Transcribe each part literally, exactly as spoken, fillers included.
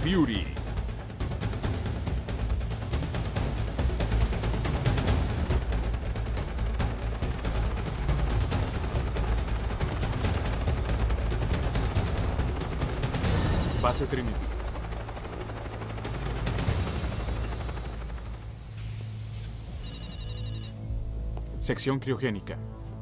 Fury. Base Trinity. Sección criogénica.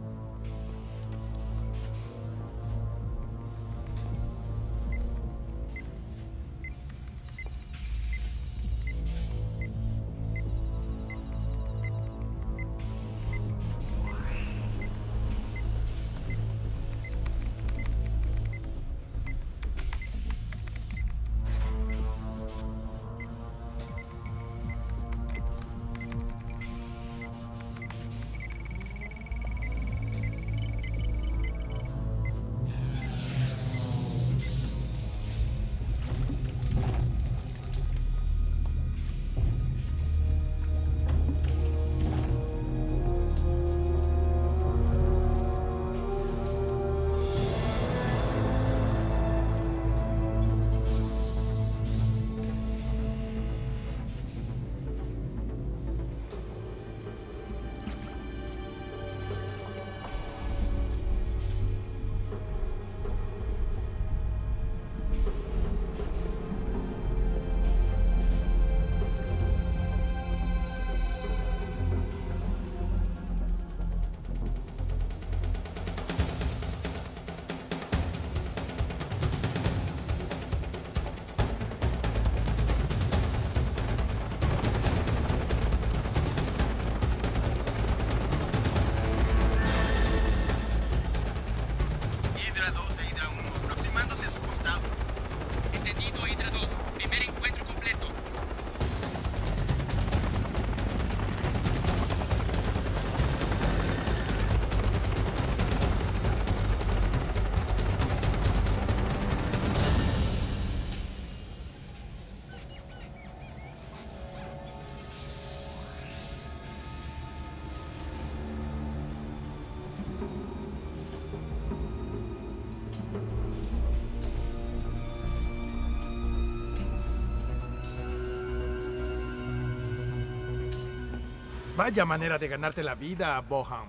Vaya manera de ganarte la vida, Bohan.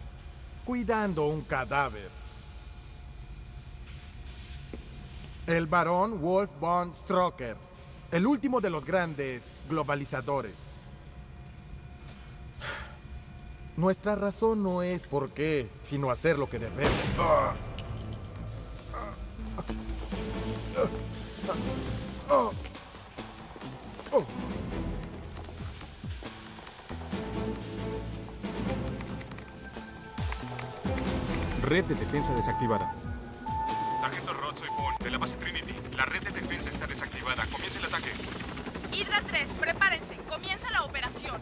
Cuidando un cadáver. El barón Wolf von Stroker, el último de los grandes globalizadores. Nuestra razón no es por qué, sino hacer lo que debemos. Ah. Oh. Oh. Red de defensa desactivada. Sargento Roth, soy Paul, de la base Trinity. La red de defensa está desactivada. Comienza el ataque. Hydra tres, prepárense. Comienza la operación.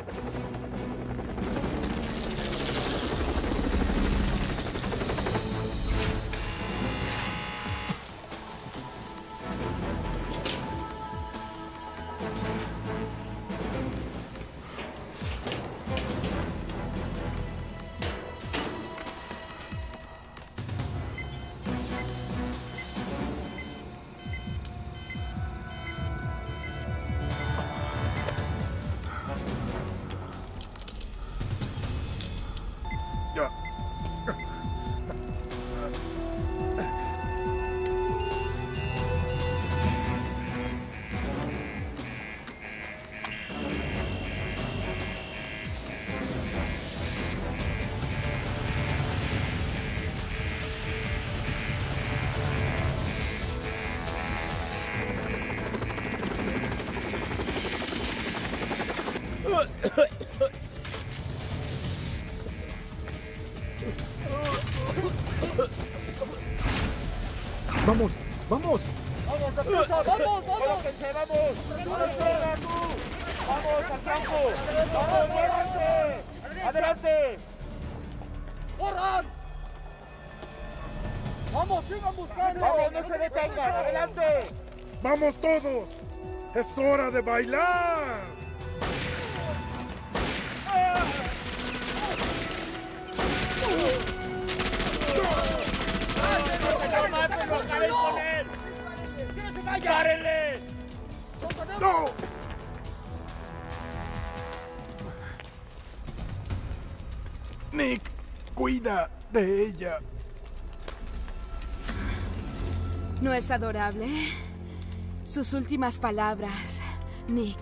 ¡Vamos! ¡Vamos! ¡Vamos, deprisa! ¡Vamos, vamos! ¡Vamos! ¡Vamos al campo! ¡Vamos, muévanse! ¡Adelante! ¡Corran! ¡Vamos, sigan buscando! ¡Vamos, no se detengan! ¡Adelante! ¡Vamos todos! ¡Es hora de bailar! ¡No, mátenlo! ¡Acaben con él! ¡Párenle! ¡No! Nick, cuida de ella. ¿No es adorable? Sus últimas palabras, Nick.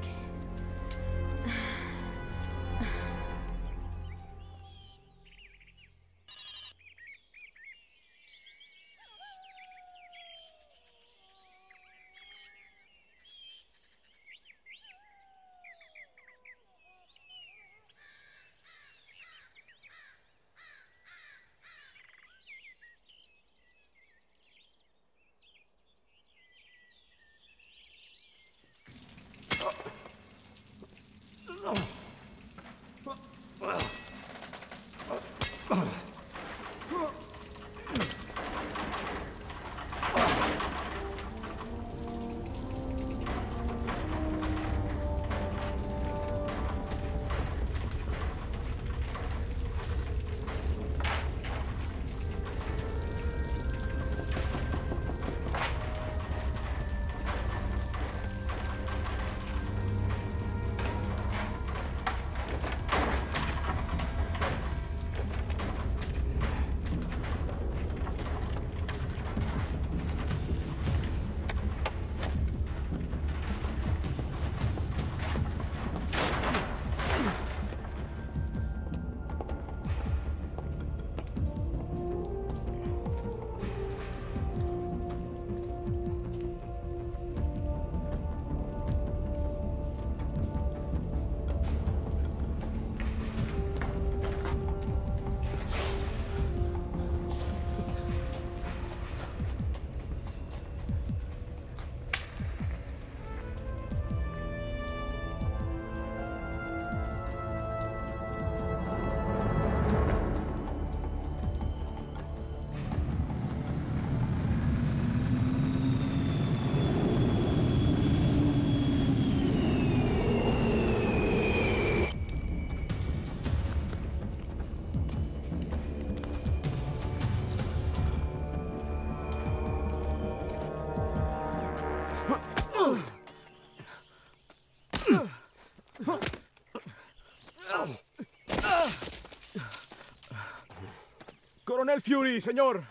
Coronel Fury, señor.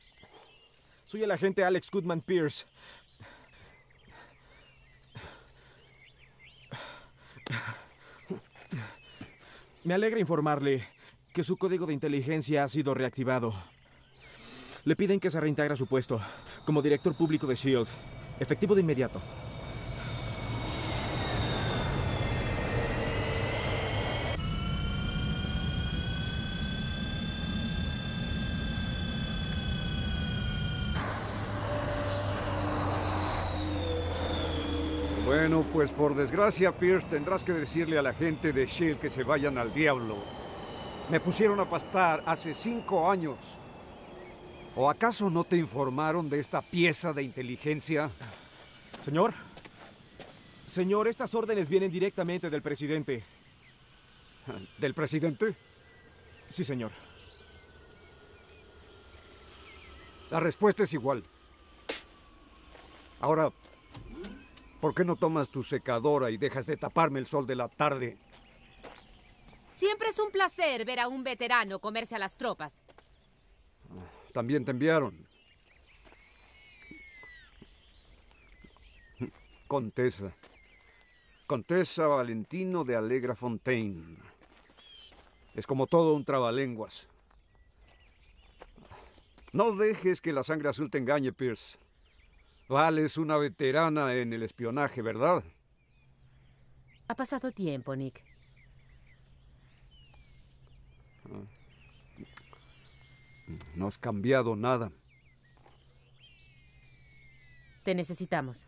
Soy el agente Alex Goodman Pierce. Me alegra informarle que su código de inteligencia ha sido reactivado. Le piden que se reintegre a su puesto como director público de S H I E L D. Efectivo de inmediato. Bueno, pues por desgracia, Pierce, tendrás que decirle a la gente de S H I E L D que se vayan al diablo. Me pusieron a pastar hace cinco años. ¿O acaso no te informaron de esta pieza de inteligencia? Señor. Señor, estas órdenes vienen directamente del presidente. ¿Del presidente? Sí, señor. La respuesta es igual. Ahora, ¿por qué no tomas tu secadora y dejas de taparme el sol de la tarde? Siempre es un placer ver a un veterano comerse a las tropas. También te enviaron. Contesa. Contesa Valentino de Allegra Fontaine. Es como todo un trabalenguas. No dejes que la sangre azul te engañe, Pierce. Val es una veterana en el espionaje, ¿verdad? Ha pasado tiempo, Nick. No has cambiado nada. Te necesitamos.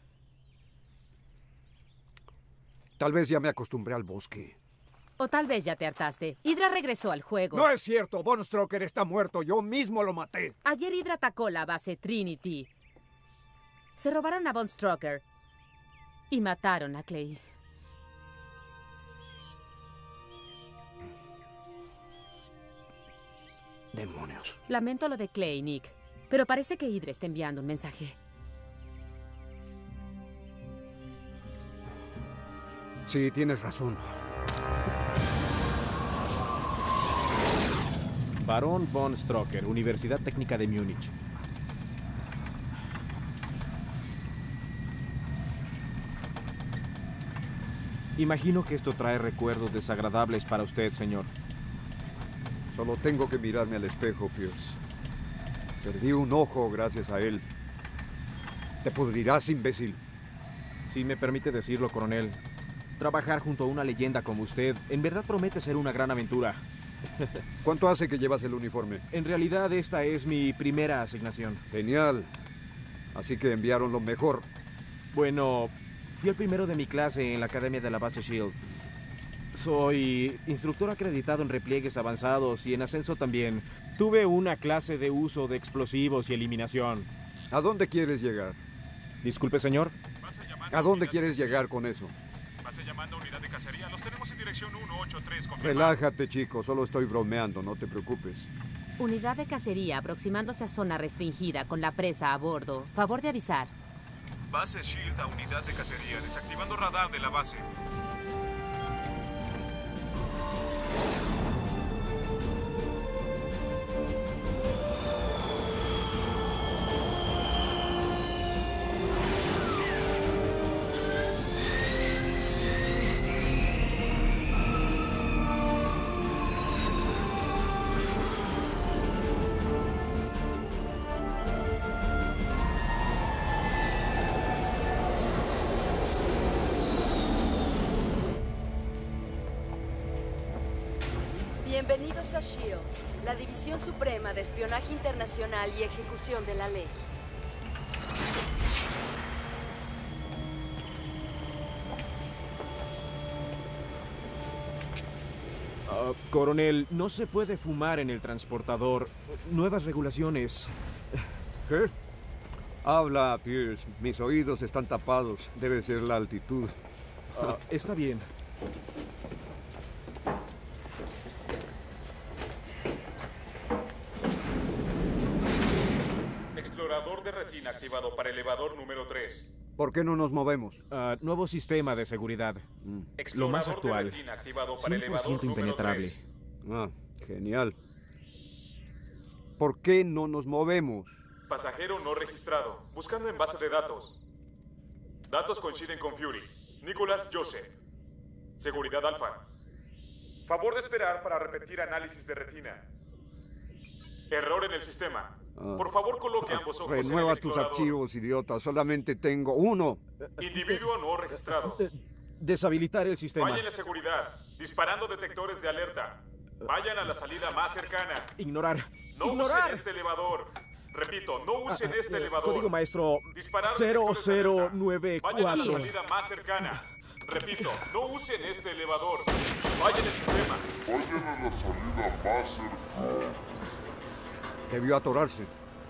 Tal vez ya me acostumbré al bosque. O tal vez ya te hartaste. Hydra regresó al juego. No es cierto. Von Strucker está muerto. Yo mismo lo maté. Ayer Hydra atacó la base Trinity. Se robaron a Von Strucker y mataron a Clay. Demonios. Lamento lo de Clay, Nick, pero parece que Hydra está enviando un mensaje. Sí, tienes razón. Barón von Stroker, Universidad Técnica de Múnich. Imagino que esto trae recuerdos desagradables para usted, señor. Solo tengo que mirarme al espejo, Pierce. Perdí un ojo gracias a él. Te pudrirás, imbécil. Si me permite decirlo, coronel, trabajar junto a una leyenda como usted en verdad promete ser una gran aventura. ¿Cuánto hace que llevas el uniforme? En realidad, esta es mi primera asignación. Genial. Así que enviaron lo mejor. Bueno, fui el primero de mi clase en la academia de la base Shield. Soy instructor acreditado en repliegues avanzados y en ascenso también. Tuve una clase de uso de explosivos y eliminación. ¿A dónde quieres llegar? Disculpe, señor. ¿A dónde quieres llegar con eso? Pase llamando a unidad de cacería. Los tenemos en dirección ciento ochenta y tres. Confirmado. Relájate, chico. Solo estoy bromeando. No te preocupes. Unidad de cacería aproximándose a zona restringida con la presa a bordo. Favor de avisar. Base Shield a unidad de cacería. Desactivando radar de la base. Bienvenidos a SHIELD, la División Suprema de Espionaje Internacional y Ejecución de la Ley. Uh, coronel, no se puede fumar en el transportador. Nuevas regulaciones. ¿Qué? Habla, Pierce. Mis oídos están tapados. Debe ser la altitud. Uh, está bien. Explorador de retina activado para elevador número tres. ¿Por qué no nos movemos? Uh, nuevo sistema de seguridad. Mm. Lo más Explorador actual. de retina activado para cien por ciento elevador número impenetrable. tres. Ah, genial. ¿Por qué no nos movemos? Pasajero no registrado. Buscando en base de datos. Datos coinciden con Fury. Nicholas Joseph. Seguridad Alfa. Favor de esperar para repetir análisis de retina. Error en el sistema. Ah. Por favor, coloque ambos ojos en el Renuevas tus explorador. archivos, idiota. Solamente tengo uno. Individuo no registrado. Eh, Deshabilitar el sistema. Vayan a seguridad. Disparando detectores de alerta. Vayan a la salida más cercana. Ignorar. No Ignorar. usen este elevador. Repito, no usen Ah, este eh, elevador. Código maestro Disparar cero detectores de cero alerta. nueve Vayan a la cuatro. salida más cercana. Repito, no usen este elevador. Vayan al sistema. Vayan a la salida más cercana. Debió atorarse.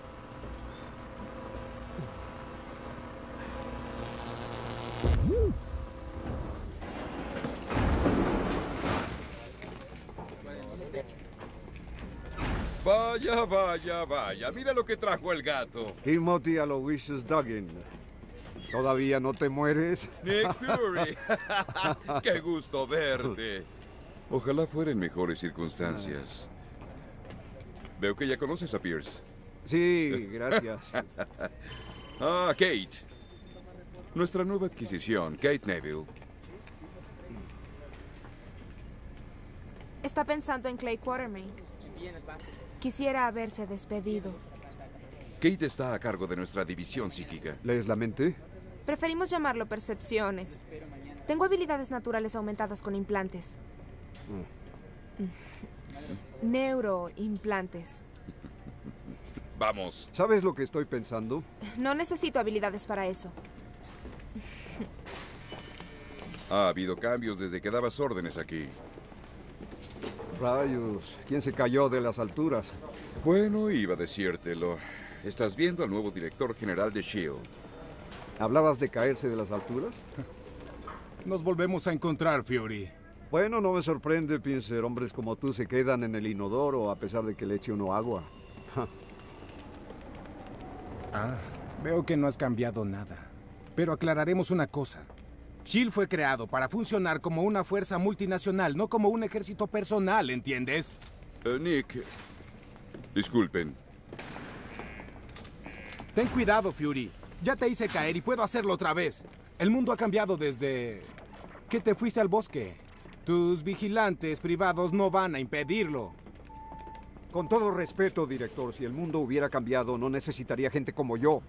Vaya, vaya, vaya. Mira lo que trajo el gato. Timothy Aloysius Duggan. ¿Todavía no te mueres? Nick Fury. Qué gusto verte. Ojalá fuera en mejores circunstancias. Veo que ya conoces a Pierce. Sí, gracias. Ah, Kate. Nuestra nueva adquisición, Kate Neville. Está pensando en Clay Quartermain. Quisiera haberse despedido. Kate está a cargo de nuestra división psíquica. ¿Lees la mente? Preferimos llamarlo percepciones. Tengo habilidades naturales aumentadas con implantes. Mm. Neuroimplantes. Vamos. ¿Sabes lo que estoy pensando? No necesito habilidades para eso. Ha habido cambios desde que dabas órdenes aquí. Rayos, ¿quién se cayó de las alturas? Bueno, iba a decírtelo. Estás viendo al nuevo director general de SHIELD. ¿Hablabas de caerse de las alturas? Nos volvemos a encontrar, Fury. Bueno, no me sorprende, Pincer. Hombres como tú se quedan en el inodoro a pesar de que le eche uno agua. Ah, veo que no has cambiado nada. Pero aclararemos una cosa. SHIELD fue creado para funcionar como una fuerza multinacional, no como un ejército personal, ¿entiendes? Uh, Nick, disculpen. Ten cuidado, Fury. Ya te hice caer y puedo hacerlo otra vez. El mundo ha cambiado desde que te fuiste al bosque. Tus vigilantes privados no van a impedirlo. Con todo respeto, director, si el mundo hubiera cambiado, no necesitaría gente como yo.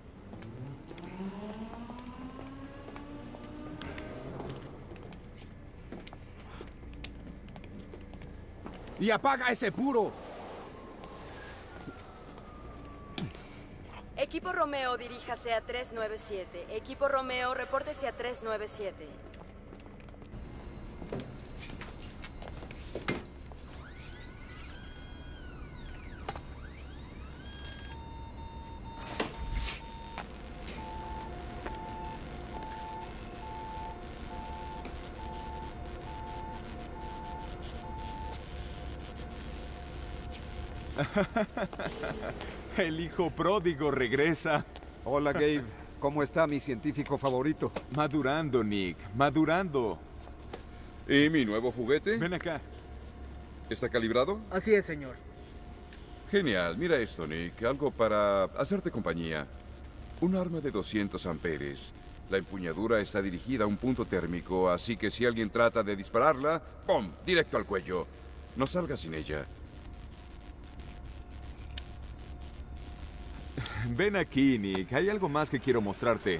¡Y apaga ese puro! Equipo Romeo, diríjase a tres nueve siete. Equipo Romeo, repórtese a tres nueve siete. El hijo pródigo regresa. Hola, Gabe. ¿Cómo está mi científico favorito? Madurando, Nick. Madurando. ¿Y mi nuevo juguete? Ven acá. ¿Está calibrado? Así es, señor. Genial. Mira esto, Nick. Algo para hacerte compañía. Un arma de doscientos amperes. La empuñadura está dirigida a un punto térmico, así que si alguien trata de dispararla, ¡pum! Directo al cuello. No salgas sin ella. Ven aquí, Nick. Hay algo más que quiero mostrarte.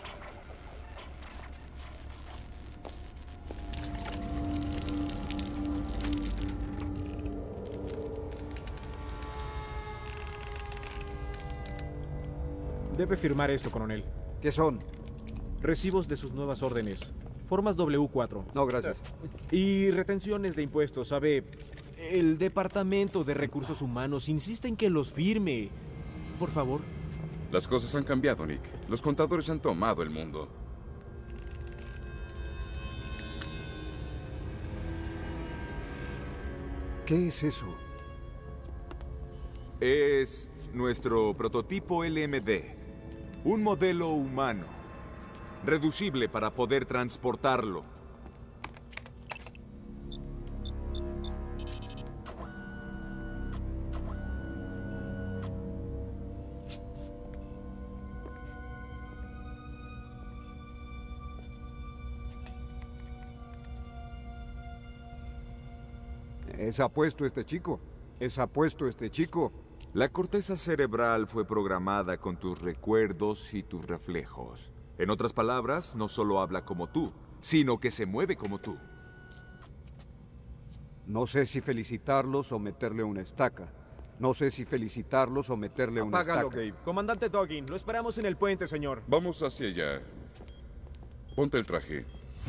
Debe firmar esto, coronel. ¿Qué son? Recibos de sus nuevas órdenes. Formas doble u cuatro. No, gracias. Y retenciones de impuestos, ¿sabe? El Departamento de Recursos Humanos insiste en que los firme. Por favor. Las cosas han cambiado, Nick. Los contadores han tomado el mundo. ¿Qué es eso? Es nuestro prototipo L M D. Un modelo humano. Reducible para poder transportarlo. Es apuesto este chico. Es apuesto este chico. La corteza cerebral fue programada con tus recuerdos y tus reflejos. En otras palabras, no solo habla como tú, sino que se mueve como tú. No sé si felicitarlos o meterle una estaca. No sé si felicitarlos o meterle una estaca. Apágalo, Gabe. Comandante Doggin, lo esperamos en el puente, señor. Vamos hacia allá. Ponte el traje.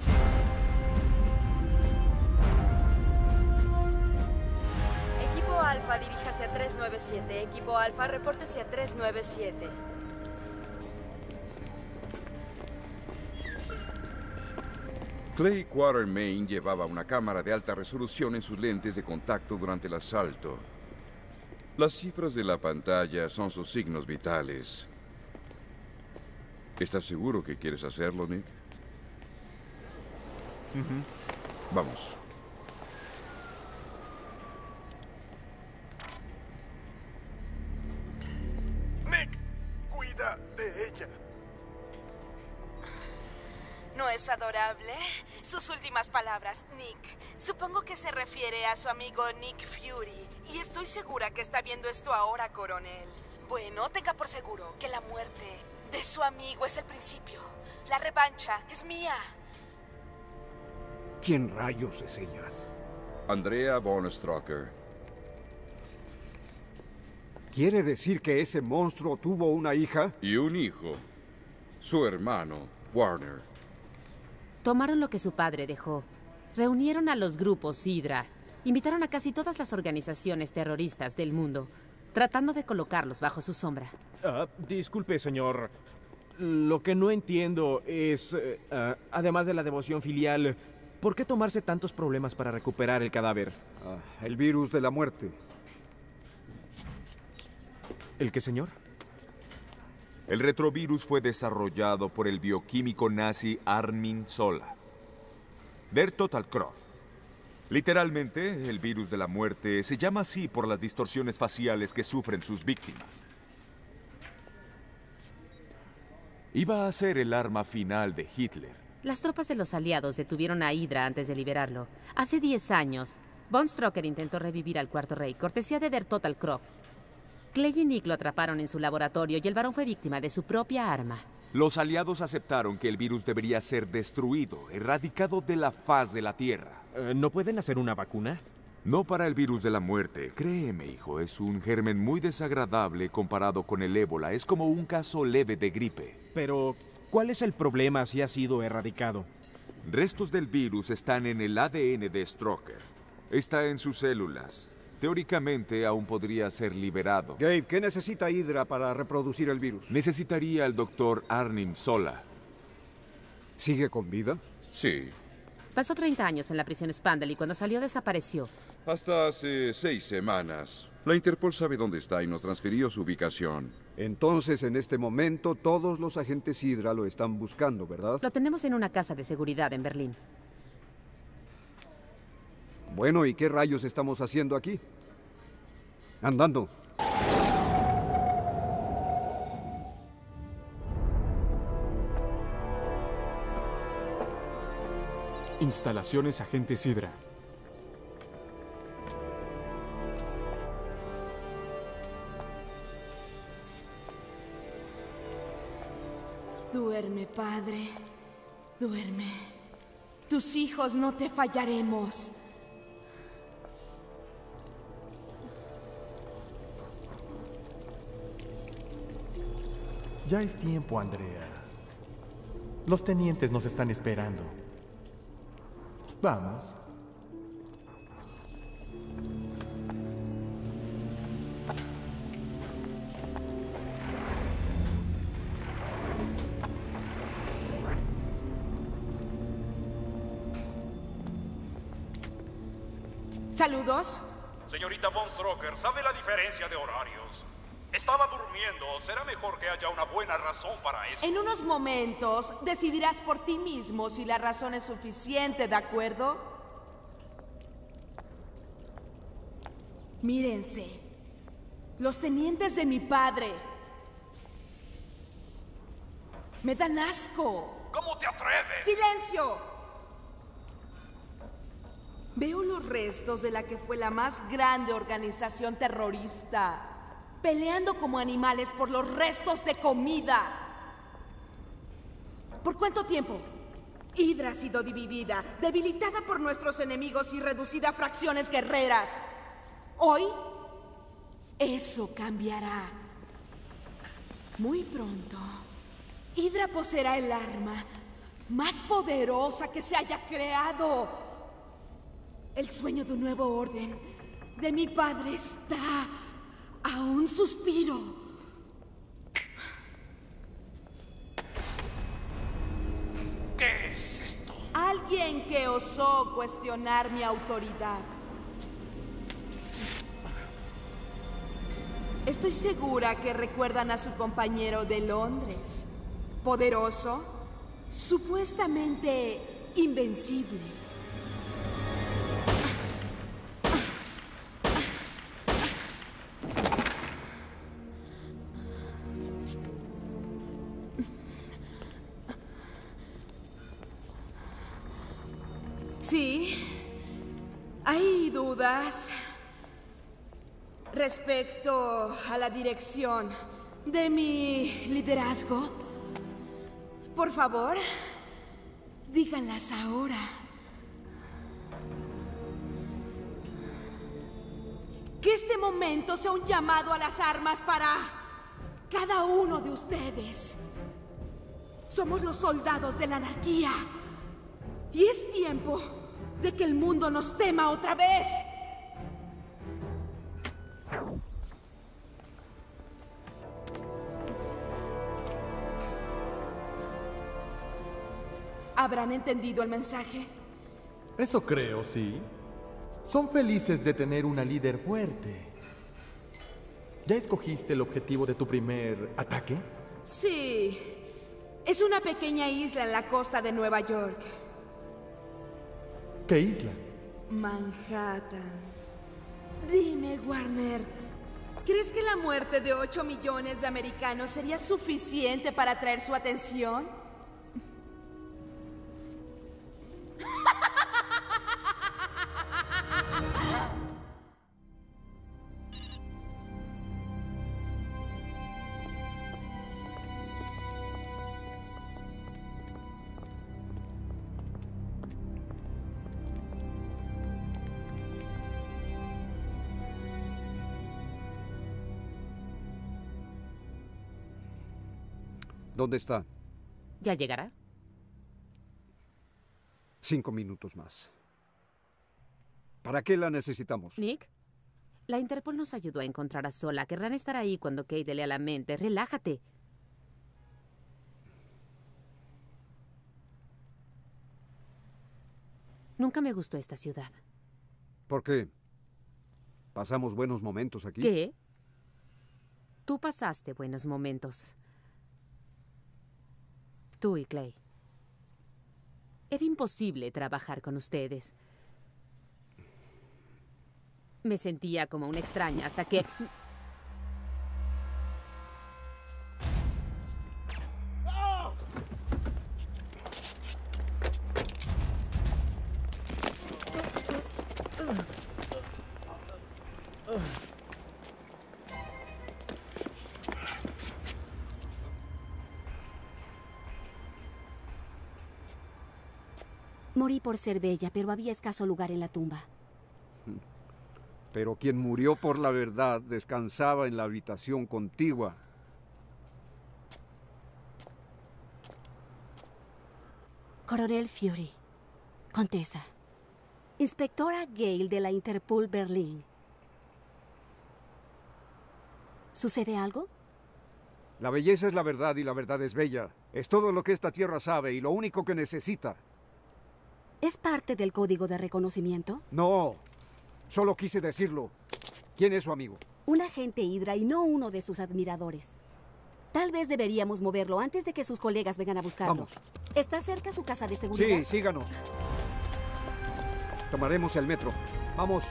Equipo Alfa, diríjase a tres nueve siete. Equipo Alfa, repórtese a tres nueve siete. Clay Quatermain llevaba una cámara de alta resolución en sus lentes de contacto durante el asalto. Las cifras de la pantalla son sus signos vitales. ¿Estás seguro que quieres hacerlo, Nick? Uh-huh. Vamos. Nick, cuida de ella. ¿No es adorable? Sus últimas palabras, Nick. Supongo que se refiere a su amigo Nick Fury. Y estoy segura que está viendo esto ahora, coronel. Bueno, tenga por seguro que la muerte de su amigo es el principio. La revancha es mía. ¿Quién rayos es ella? Andrea von Stroker. ¿Quiere decir que ese monstruo tuvo una hija? Y un hijo. Su hermano, Warner. Tomaron lo que su padre dejó. Reunieron a los grupos Hydra. Invitaron a casi todas las organizaciones terroristas del mundo, tratando de colocarlos bajo su sombra. Uh, disculpe, señor. Lo que no entiendo es, uh, uh, además de la devoción filial, ¿por qué tomarse tantos problemas para recuperar el cadáver? Uh, el virus de la muerte. ¿El qué, señor? El retrovirus fue desarrollado por el bioquímico nazi Armin Zola. Der Totalkopf. Literalmente, el virus de la muerte se llama así por las distorsiones faciales que sufren sus víctimas. Iba a ser el arma final de Hitler. Las tropas de los aliados detuvieron a Hydra antes de liberarlo. Hace diez años, Von Strucker intentó revivir al Cuarto Rey, cortesía de Der Totalkopf. Clay y Nick lo atraparon en su laboratorio y el varón fue víctima de su propia arma. Los aliados aceptaron que el virus debería ser destruido, erradicado de la faz de la Tierra. Uh, ¿No pueden hacer una vacuna? No para el virus de la muerte. Créeme, hijo, es un germen muy desagradable comparado con el ébola. Es como un caso leve de gripe. Pero, ¿cuál es el problema si ha sido erradicado? Restos del virus están en el A D N de Strucker. Está en sus células. Teóricamente, aún podría ser liberado. Gabe, ¿qué necesita Hydra para reproducir el virus? Necesitaría al doctor Arnim Zola. ¿Sigue con vida? Sí. Pasó treinta años en la prisión Spandel y cuando salió desapareció. Hasta hace seis semanas. La Interpol sabe dónde está y nos transfirió su ubicación. Entonces, en este momento, todos los agentes Hydra lo están buscando, ¿verdad? Lo tenemos en una casa de seguridad en Berlín. Bueno, ¿y qué rayos estamos haciendo aquí? Andando. Instalaciones Agentes Hydra. Duerme, padre. Duerme. Tus hijos no te fallaremos. Ya es tiempo, Andrea. Los tenientes nos están esperando. Vamos. ¿Saludos? Señorita Von Strucker, ¿sabe la diferencia de horarios? Estaba durmiendo. Será mejor que haya una buena razón para eso. En unos momentos decidirás por ti mismo si la razón es suficiente, ¿de acuerdo? Mírense. Los tenientes de mi padre. Me dan asco. ¿Cómo te atreves? ¡Silencio! Veo los restos de la que fue la más grande organización terrorista. Peleando como animales por los restos de comida. ¿Por cuánto tiempo? Hydra ha sido dividida, debilitada por nuestros enemigos y reducida a fracciones guerreras. Hoy, eso cambiará. Muy pronto, Hydra poseerá el arma más poderosa que se haya creado. El sueño de un nuevo orden de mi padre está a un suspiro. ¿Qué es esto? Alguien que osó cuestionar mi autoridad. Estoy segura que recuerdan a su compañero de Londres. Poderoso, supuestamente invencible. Sí, hay dudas respecto a la dirección de mi liderazgo. Por favor, díganlas ahora. Que este momento sea un llamado a las armas para cada uno de ustedes. Somos los soldados de la anarquía. Y es tiempo de que el mundo nos tema otra vez. ¿Habrán entendido el mensaje? Eso creo, sí. Son felices de tener una líder fuerte. ¿Ya escogiste el objetivo de tu primer ataque? Sí. Es una pequeña isla en la costa de Nueva York. ¿Qué isla? Manhattan. Dime, Warner, ¿crees que la muerte de ocho millones de americanos sería suficiente para atraer su atención? ¿Dónde está? ¿Ya llegará? Cinco minutos más. ¿Para qué la necesitamos? Nick, la Interpol nos ayudó a encontrar a Sola. Querrán estar ahí cuando Kate lea la mente. Relájate. Nunca me gustó esta ciudad. ¿Por qué? ¿Pasamos buenos momentos aquí? ¿Qué? Tú pasaste buenos momentos. Tú y Clay. Era imposible trabajar con ustedes. Me sentía como una extraña hasta que... Morí por ser bella, pero había escaso lugar en la tumba. Pero quien murió por la verdad descansaba en la habitación contigua. Coronel Fury, Contesa, Inspectora Gale de la Interpol Berlín. ¿Sucede algo? La belleza es la verdad y la verdad es bella. Es todo lo que esta tierra sabe y lo único que necesita. ¿Es parte del código de reconocimiento? No, solo quise decirlo. ¿Quién es su amigo? Un agente Hydra y no uno de sus admiradores. Tal vez deberíamos moverlo antes de que sus colegas vengan a buscarlo. Vamos. ¿Está cerca su casa de seguridad? Sí, síganos. Tomaremos el metro. Vamos.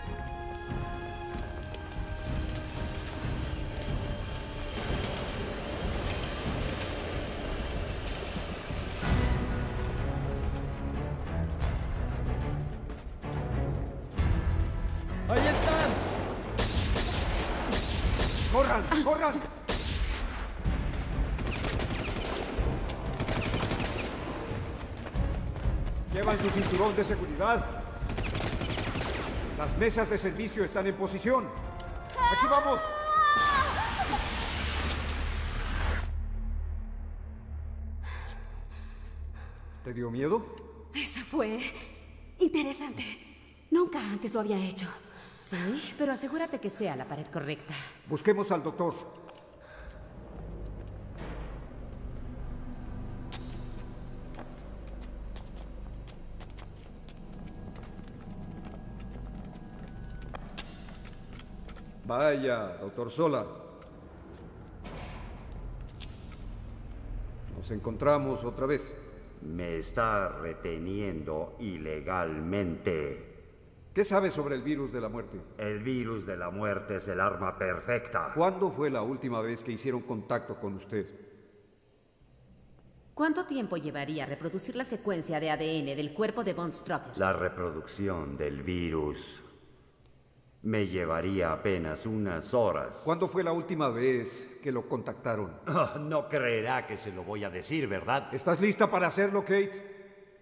¡Ahí están! ¡Corran! ¡Corran! Llevan su cinturón de seguridad. Las mesas de servicio están en posición. ¡Aquí vamos! ¿Te dio miedo? Eso fue interesante. Nunca antes lo había hecho. Sí, pero asegúrate que sea la pared correcta. Busquemos al doctor. Vaya, doctor Sola. Nos encontramos otra vez. Me está reteniendo ilegalmente. ¿Qué sabe sobre el virus de la muerte? El virus de la muerte es el arma perfecta. ¿Cuándo fue la última vez que hicieron contacto con usted? ¿Cuánto tiempo llevaría reproducir la secuencia de A D N del cuerpo de Von Strucker? La reproducción del virus me llevaría apenas unas horas. ¿Cuándo fue la última vez que lo contactaron? Oh, no creerá que se lo voy a decir, ¿verdad? ¿Estás lista para hacerlo, Kate?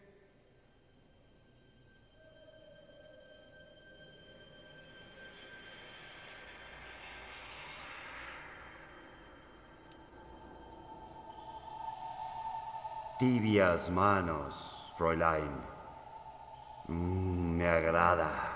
Tibias manos, Fräulein. Mm, me agrada.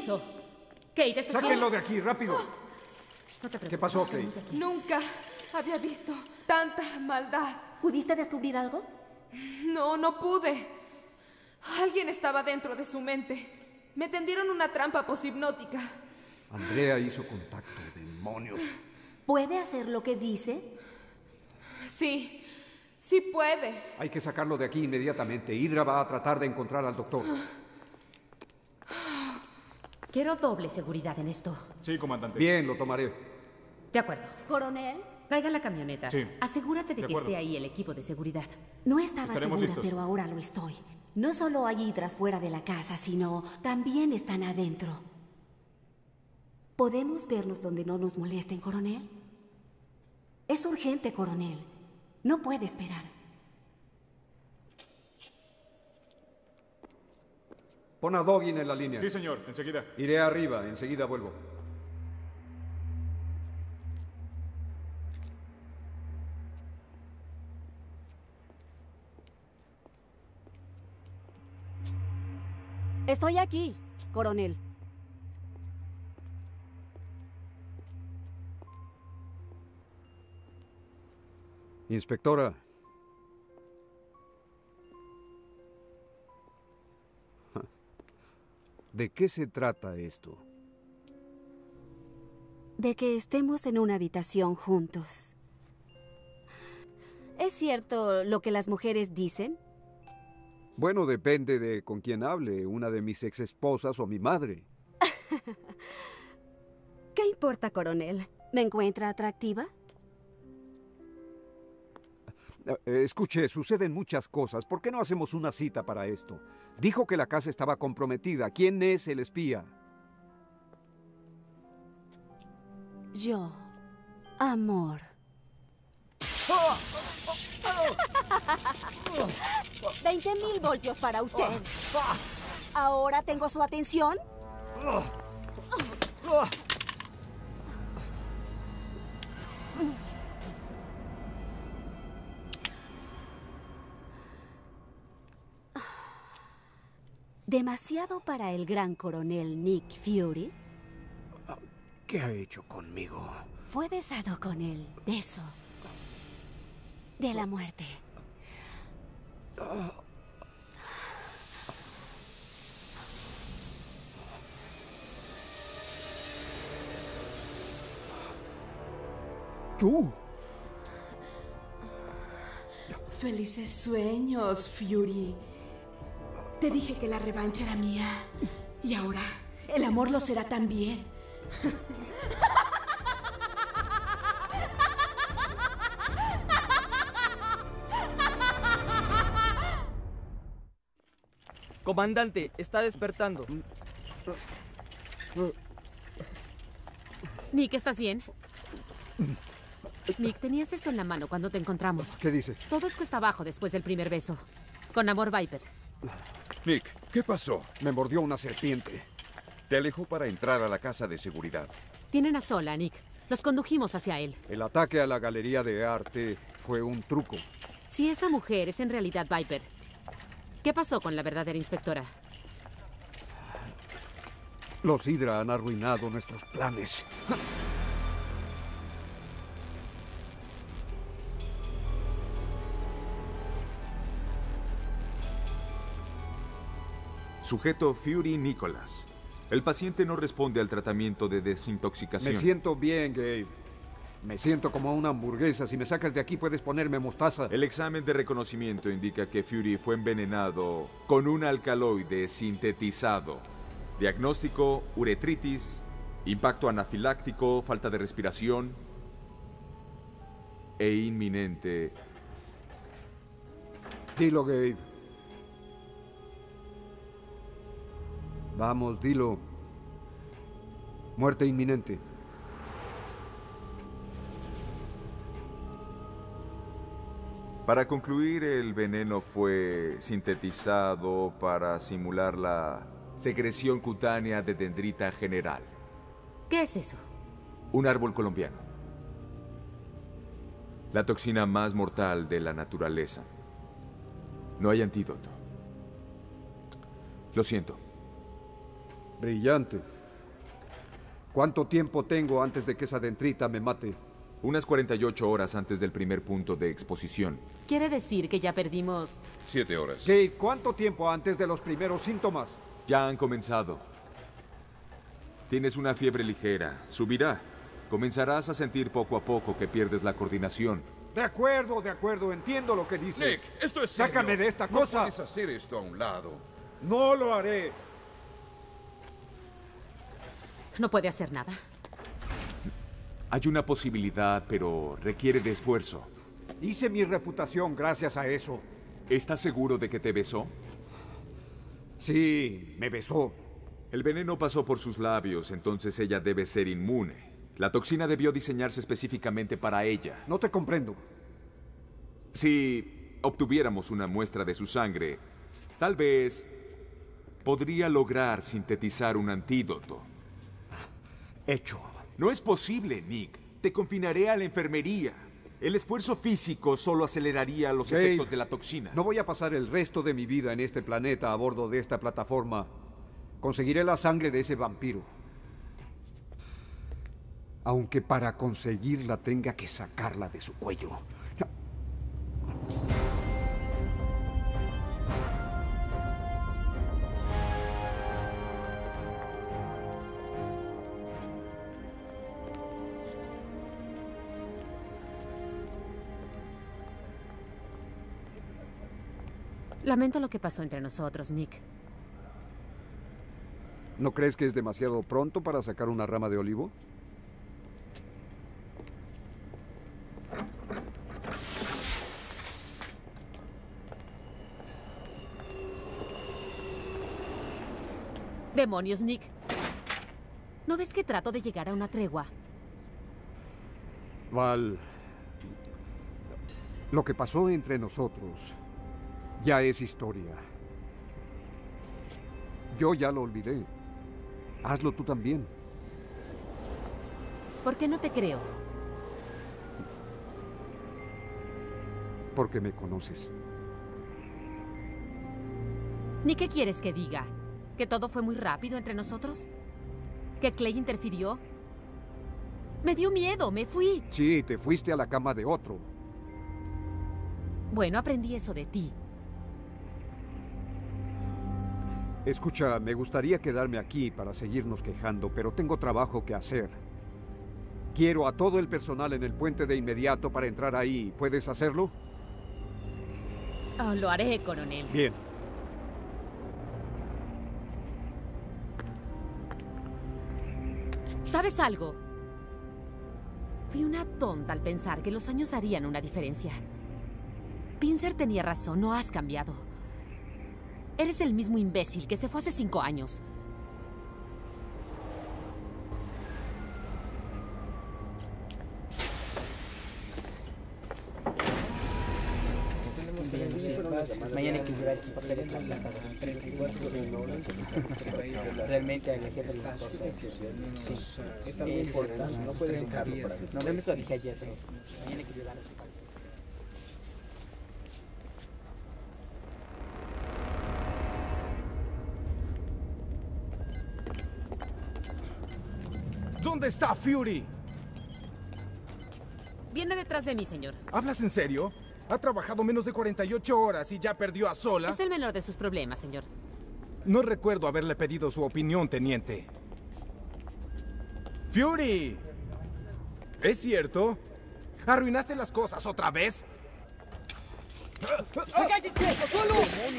hizo? Kate, ¿estás bien? ¡Sáquenlo de aquí, rápido! No te preocupes, ¿Qué pasó, Kate? salimos de aquí. Nunca había visto tanta maldad. ¿Pudiste descubrir algo? No, no pude. Alguien estaba dentro de su mente. Me tendieron una trampa poshipnótica. Andrea hizo contacto, demonios. ¿Puede hacer lo que dice? Sí, sí puede. Hay que sacarlo de aquí inmediatamente. Hydra va a tratar de encontrar al doctor. Quiero doble seguridad en esto. Sí, comandante. Bien, lo tomaré. De acuerdo. Coronel. Traiga la camioneta. Sí. Asegúrate de, De que acuerdo. esté ahí el equipo de seguridad. No estaba Estaremos segura, listos. pero ahora lo estoy. No solo hay hidras fuera de la casa, sino también están adentro. ¿Podemos vernos donde no nos molesten, coronel? Es urgente, coronel. No puede esperar. Pon a Doggin en la línea. Sí, señor. Enseguida. Iré arriba, enseguida vuelvo. Estoy aquí, coronel. Inspectora. ¿De qué se trata esto? De que estemos en una habitación juntos. ¿Es cierto lo que las mujeres dicen? Bueno, depende de con quién hable, una de mis ex esposas o mi madre. ¿Qué importa, coronel? ¿Me encuentra atractiva? Eh, Escuche, suceden muchas cosas. ¿Por qué no hacemos una cita para esto? Dijo que la casa estaba comprometida. ¿Quién es el espía? Yo, amor. Veinte mil voltios para usted. ¿Ahora tengo su atención? ¿Demasiado para el gran coronel Nick Fury? ¿Qué ha hecho conmigo? Fue besado con el beso de la muerte. ¿Tú? Felices sueños, Fury. Te dije que la revancha era mía. Y ahora, el amor lo será también. Comandante, está despertando. Nick, ¿estás bien? Nick, tenías esto en la mano cuando te encontramos. ¿Qué dice? Todo es cuesta abajo después del primer beso. Con amor, Viper. Nick, ¿qué pasó? Me mordió una serpiente. Te alejó para entrar a la casa de seguridad. Tienen a sola, Nick. Los condujimos hacia él. El ataque a la galería de arte fue un truco. Si esa mujer es en realidad Viper, ¿qué pasó con la verdadera inspectora? Los Hydra han arruinado nuestros planes. Sujeto Fury Nicholas. El paciente no responde al tratamiento de desintoxicación. Me siento bien, Gabe. Me siento como una hamburguesa. Si me sacas de aquí, puedes ponerme mostaza. El examen de reconocimiento indica que Fury fue envenenado con un alcaloide sintetizado. Diagnóstico: uretritis, impacto anafiláctico, falta de respiración e inminente. Dilo, Gabe. Vamos, dilo. Muerte inminente. Para concluir, el veneno fue sintetizado para simular la secreción cutánea de dendrita general. ¿Qué es eso? Un árbol colombiano. La toxina más mortal de la naturaleza. No hay antídoto. Lo siento. Brillante. ¿Cuánto tiempo tengo antes de que esa dentrita me mate? Unas cuarenta y ocho horas antes del primer punto de exposición. Quiere decir que ya perdimos... Siete horas. Cave, ¿cuánto tiempo antes de los primeros síntomas? Ya han comenzado. Tienes una fiebre ligera. Subirá. Comenzarás a sentir poco a poco que pierdes la coordinación. De acuerdo, de acuerdo. Entiendo lo que dices. Nick, esto es serio. Sácame de esta No cosa. puedes hacer esto a un lado. No lo haré. No puede hacer nada. Hay una posibilidad, pero requiere de esfuerzo. Hice mi reputación gracias a eso. ¿Estás seguro de que te besó? Sí, me besó. El veneno pasó por sus labios, entonces ella debe ser inmune. La toxina debió diseñarse específicamente para ella. No te comprendo. Si obtuviéramos una muestra de su sangre, tal vez podría lograr sintetizar un antídoto. Hecho. No es posible, Nick. Te confinaré a la enfermería. El esfuerzo físico solo aceleraría los Dave, efectos de la toxina. No voy a pasar el resto de mi vida en este planeta a bordo de esta plataforma. Conseguiré la sangre de ese vampiro. Aunque para conseguirla tenga que sacarla de su cuello. Lamento lo que pasó entre nosotros, Nick. ¿No crees que es demasiado pronto para sacar una rama de olivo? ¡Demonios, Nick! ¿No ves que trato de llegar a una tregua? Val, lo que pasó entre nosotros ya es historia. Yo ya lo olvidé. Hazlo tú también. ¿Por qué no te creo? Porque me conoces. ¿Ni qué quieres que diga? ¿Que todo fue muy rápido entre nosotros? ¿Que Clay interfirió? Me dio miedo, me fui. Sí, te fuiste a la cama de otro. Bueno, aprendí eso de ti. Escucha, me gustaría quedarme aquí para seguirnos quejando, pero tengo trabajo que hacer. Quiero a todo el personal en el puente de inmediato para entrar ahí. ¿Puedes hacerlo? Oh, lo haré, coronel. Bien. ¿Sabes algo? Fui una tonta al pensar que los años harían una diferencia. Pincer tenía razón, no has cambiado. Eres el mismo imbécil que se fue hace cinco años. Mañana hay que llevar sus papeles a la placa. Realmente al jefe del doctor. Sí. Es algo importante. No puedes dejarlo por aquí. No, realmente lo dije ayer, pero mañana hay que llevar sus papeles. ¿Dónde está Fury? Viene detrás de mí, señor. ¿Hablas en serio? Ha trabajado menos de cuarenta y ocho horas y ya perdió a Sola. Es el menor de sus problemas, señor. No recuerdo haberle pedido su opinión, teniente. ¡Fury! ¿Es cierto? ¿Arruinaste las cosas otra vez? ¡Cállate, solo!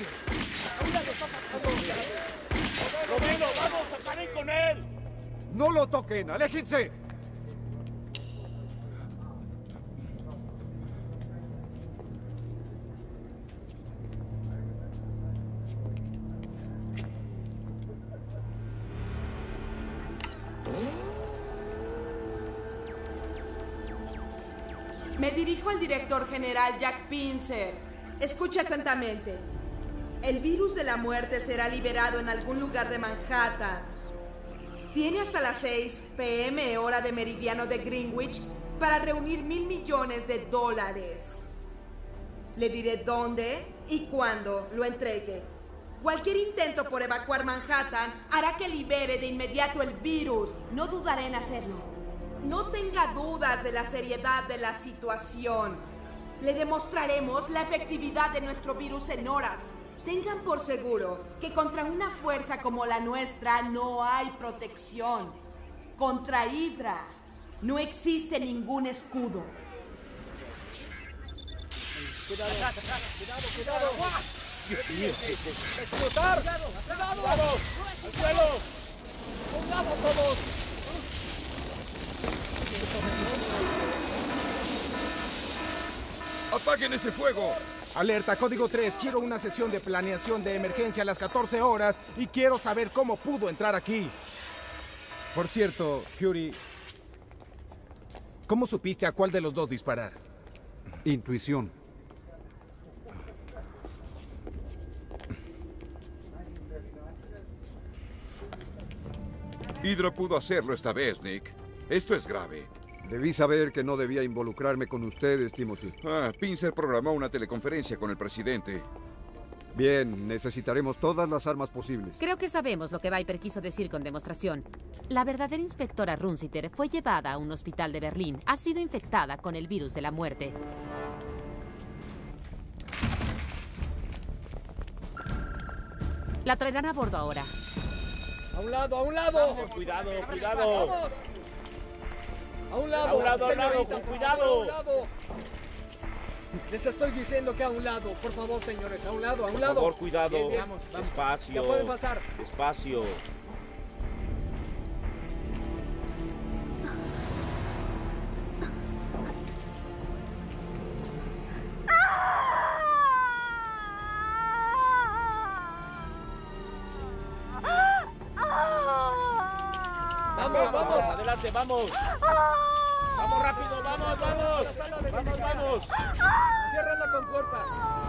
¡Romero, vamos! ¡Acaben con él! ¡No lo toquen! ¡Aléjense! Me dirijo al director general Jack Pincer. Escucha atentamente. El virus de la muerte será liberado en algún lugar de Manhattan. Tiene hasta las seis p m hora de meridiano de Greenwich para reunir mil millones de dólares. Le diré dónde y cuándo lo entregue. Cualquier intento por evacuar Manhattan hará que libere de inmediato el virus. No dudaré en hacerlo. No tenga dudas de la seriedad de la situación. Le demostraremos la efectividad de nuestro virus en horas. Tengan por seguro que contra una fuerza como la nuestra no hay protección. Contra Hydra no existe ningún escudo. Cuidado, cuidado, cuidado. Dios mío. ¡Explotar! ¡Cuidado! ¡Cuidado! ¡Al suelo! ¡A un lado todos! ¡Apaguen ese fuego! Alerta, código tres. Quiero una sesión de planeación de emergencia a las catorce horas y quiero saber cómo pudo entrar aquí. Por cierto, Fury, ¿cómo supiste a cuál de los dos disparar? Intuición. Hydra pudo hacerlo esta vez, Nick. Esto es grave. Debí saber que no debía involucrarme con ustedes, Timothy. Ah, Pincer programó una teleconferencia con el presidente. Bien, necesitaremos todas las armas posibles. Creo que sabemos lo que Viper quiso decir con demostración. La verdadera inspectora Runsiter fue llevada a un hospital de Berlín. Ha sido infectada con el virus de la muerte. La traerán a bordo ahora. ¡A un lado, a un lado! Vamos, cuidado, cuidado. ¡Vamos! ¡A un lado! A un lado, a un lado, con cuidado. ¡A un lado! Les estoy diciendo que a un lado. Por favor, señores, a un lado, a un lado. Por favor, cuidado. Bien, bien. Vamos, vamos. Despacio. Ya pueden pasar. Despacio. Vamos, vamos. Adelante, vamos. Vamos rápido, vamos, vamos. Vamos, vamos. Cierra la compuerta.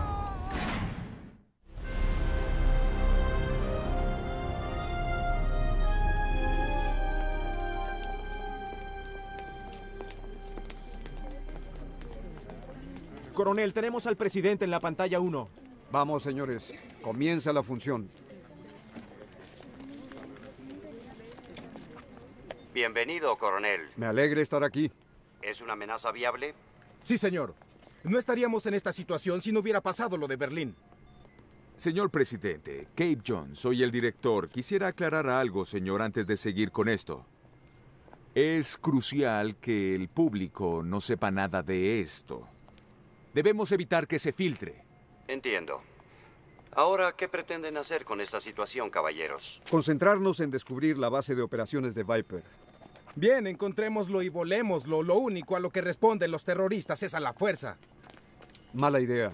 Coronel, tenemos al presidente en la pantalla uno. Vamos, señores. Comienza la función. Bienvenido, coronel. Me alegra estar aquí. ¿Es una amenaza viable? Sí, señor. No estaríamos en esta situación si no hubiera pasado lo de Berlín. Señor presidente, Cape John, soy el director. Quisiera aclarar algo, señor, antes de seguir con esto. Es crucial que el público no sepa nada de esto. Debemos evitar que se filtre. Entiendo. Ahora, ¿qué pretenden hacer con esta situación, caballeros? Concentrarnos en descubrir la base de operaciones de Viper. Bien, encontrémoslo y volémoslo. Lo único a lo que responden los terroristas es a la fuerza. Mala idea.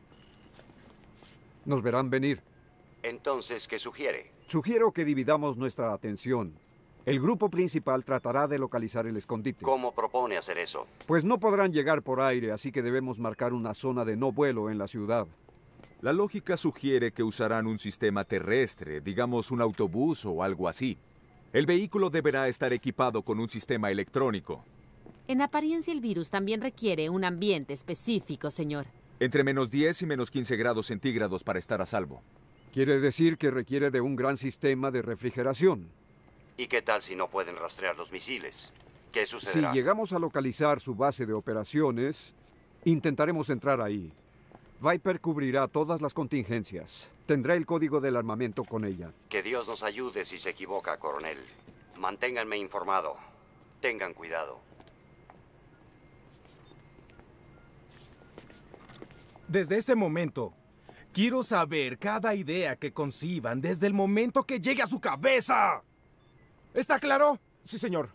Nos verán venir. Entonces, ¿qué sugiere? Sugiero que dividamos nuestra atención. El grupo principal tratará de localizar el escondite. ¿Cómo propone hacer eso? Pues no podrán llegar por aire, así que debemos marcar una zona de no vuelo en la ciudad. La lógica sugiere que usarán un sistema terrestre, digamos un autobús o algo así. El vehículo deberá estar equipado con un sistema electrónico. En apariencia, el virus también requiere un ambiente específico, señor. Entre menos diez y menos quince grados centígrados para estar a salvo. Quiere decir que requiere de un gran sistema de refrigeración. ¿Y qué tal si no pueden rastrear los misiles? ¿Qué sucederá? Si llegamos a localizar su base de operaciones, intentaremos entrar ahí. Viper cubrirá todas las contingencias. Tendrá el código del armamento con ella. Que Dios nos ayude si se equivoca, coronel. Manténganme informado. Tengan cuidado. Desde ese momento, quiero saber cada idea que conciban desde el momento que llegue a su cabeza. ¿Está claro? Sí, señor.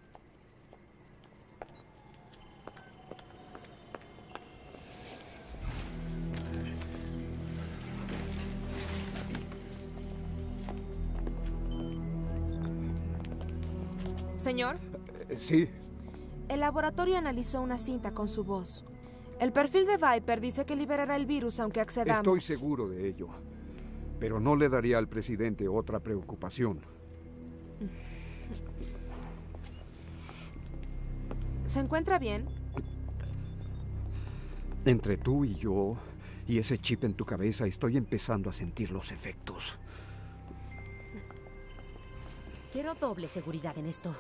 Señor, Eh, Sí. el laboratorio analizó una cinta con su voz. El perfil de Viper dice que liberará el virus aunque accedamos. Estoy seguro de ello. Pero no le daría al presidente otra preocupación. ¿Se encuentra bien? Entre tú y yo, Y ese chip en tu cabeza, estoy empezando a sentir los efectos. Quiero doble seguridad en esto.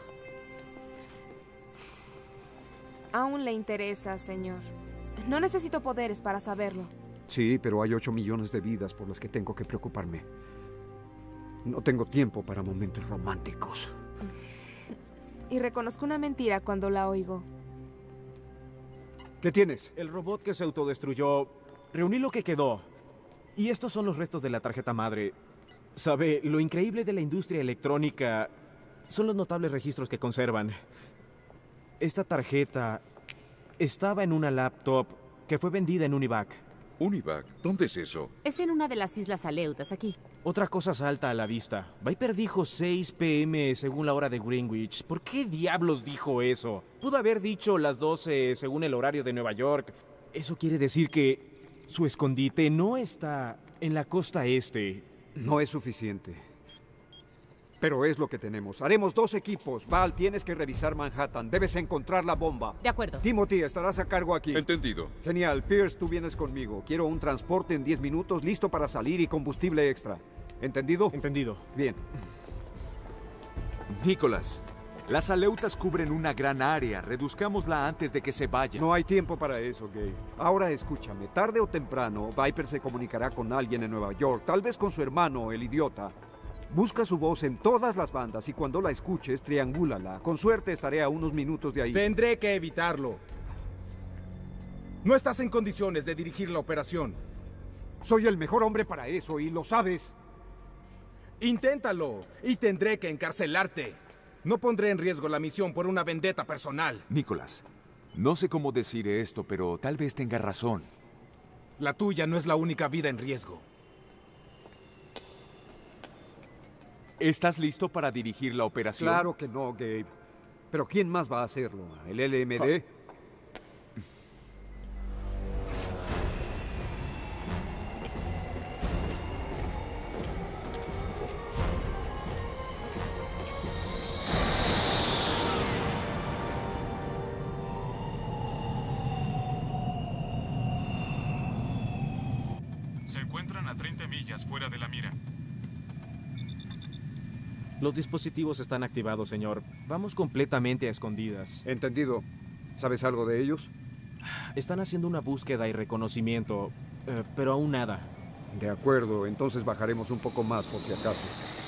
Aún le interesa, señor. No necesito poderes para saberlo. Sí, pero hay ocho millones de vidas por las que tengo que preocuparme. No tengo tiempo para momentos románticos. Y reconozco una mentira cuando la oigo. ¿Qué tienes? El robot que se autodestruyó. Reuní lo que quedó. Y estos son los restos de la tarjeta madre. Sabe, lo increíble de la industria electrónica son los notables registros que conservan. Esta tarjeta estaba en una laptop que fue vendida en Univac. ¿Univac? ¿Dónde es eso? Es en una de las islas Aleutas, aquí. Otra cosa salta a la vista. Viper dijo seis pe eme según la hora de Greenwich. ¿Por qué diablos dijo eso? Pudo haber dicho las doce según el horario de Nueva York. Eso quiere decir que su escondite no está en la costa este. No es suficiente. Pero es lo que tenemos. Haremos dos equipos. Val, tienes que revisar Manhattan. Debes encontrar la bomba. De acuerdo. Timothy, estarás a cargo aquí. Entendido. Genial. Pierce, tú vienes conmigo. Quiero un transporte en diez minutos, listo para salir y combustible extra. ¿Entendido? Entendido. Bien. Nicholas, las Aleutas cubren una gran área. Reduzcámosla antes de que se vayan. No hay tiempo para eso, Gabe. Ahora escúchame. Tarde o temprano, Viper se comunicará con alguien en Nueva York. Tal vez con su hermano, el idiota. Busca su voz en todas las bandas y cuando la escuches, triangúlala. Con suerte estaré a unos minutos de ahí. Tendré que evitarlo. No estás en condiciones de dirigir la operación. Soy el mejor hombre para eso y lo sabes. Inténtalo y tendré que encarcelarte. No pondré en riesgo la misión por una vendetta personal. Nicholas, no sé cómo decir esto, pero tal vez tenga razón. La tuya no es la única vida en riesgo. ¿Estás listo para dirigir la operación? Claro que no, Gabe. Pero ¿quién más va a hacerlo? ¿El ele eme de? Se encuentran a treinta millas fuera de la mira. Los dispositivos están activados, señor. Vamos completamente a escondidas. Entendido. ¿Sabes algo de ellos? Están haciendo una búsqueda y reconocimiento, eh, pero aún nada. De acuerdo, entonces bajaremos un poco más por si acaso.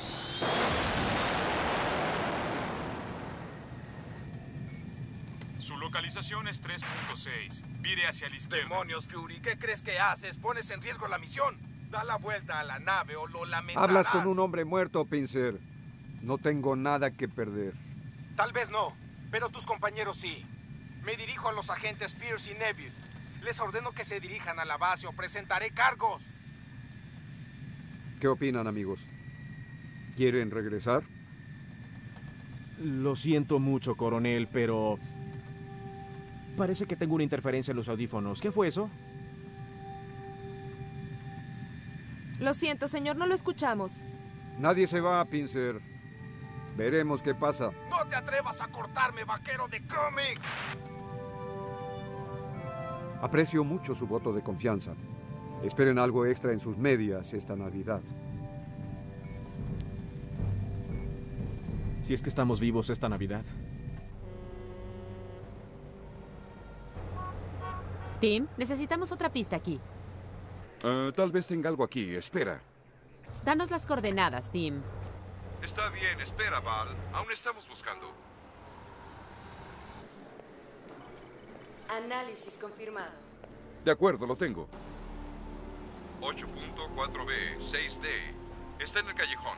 Su localización es tres punto seis. Vire hacia la izquierda. ¡Demonios, Fury! ¿Qué crees que haces? ¿Pones en riesgo la misión? Da la vuelta a la nave o lo lamentarás. Hablas con un hombre muerto, Pincer. No tengo nada que perder. Tal vez no, pero tus compañeros sí. Me dirijo a los agentes Pierce y Neville. Les ordeno que se dirijan a la base o presentaré cargos. ¿Qué opinan, amigos? ¿Quieren regresar? Lo siento mucho, coronel, pero... parece que tengo una interferencia en los audífonos. ¿Qué fue eso? Lo siento, señor, no lo escuchamos. Nadie se va, Pincer. Veremos qué pasa. ¡No te atrevas a cortarme, vaquero de cómics! Aprecio mucho su voto de confianza. Esperen algo extra en sus medias esta Navidad. Si es que estamos vivos esta Navidad. Tim, necesitamos otra pista aquí. Uh, tal vez tenga algo aquí. Espera. Danos las coordenadas, Tim. Está bien, espera, Val. Aún estamos buscando. Análisis confirmado. De acuerdo, lo tengo. ocho punto cuatro be, seis de. Está en el callejón.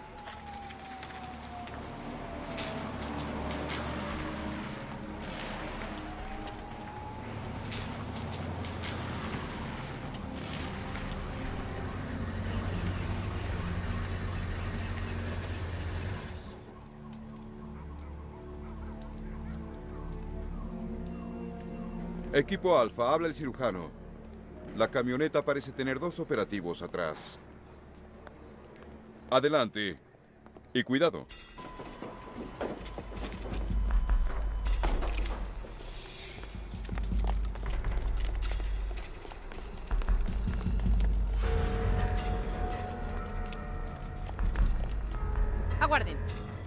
Equipo Alfa, habla el cirujano. La camioneta parece tener dos operativos atrás. Adelante. Y cuidado. Aguarden.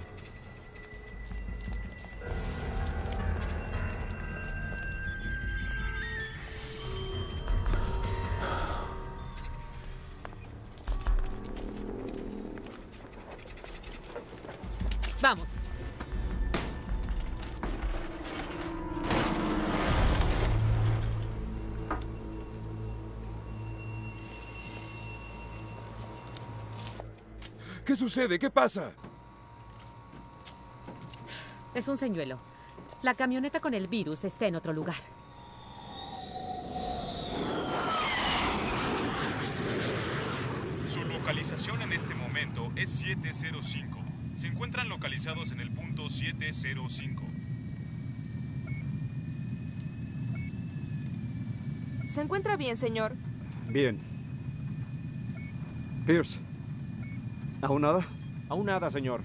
Vamos. ¿Qué sucede? ¿Qué pasa? Es un señuelo. La camioneta con el virus está en otro lugar. Su localización en este momento es siete cero cinco. Se encuentran localizados en el punto siete cero cinco. ¿Se encuentra bien, señor? Bien. Pierce. ¿Aún nada? Aún nada, señor.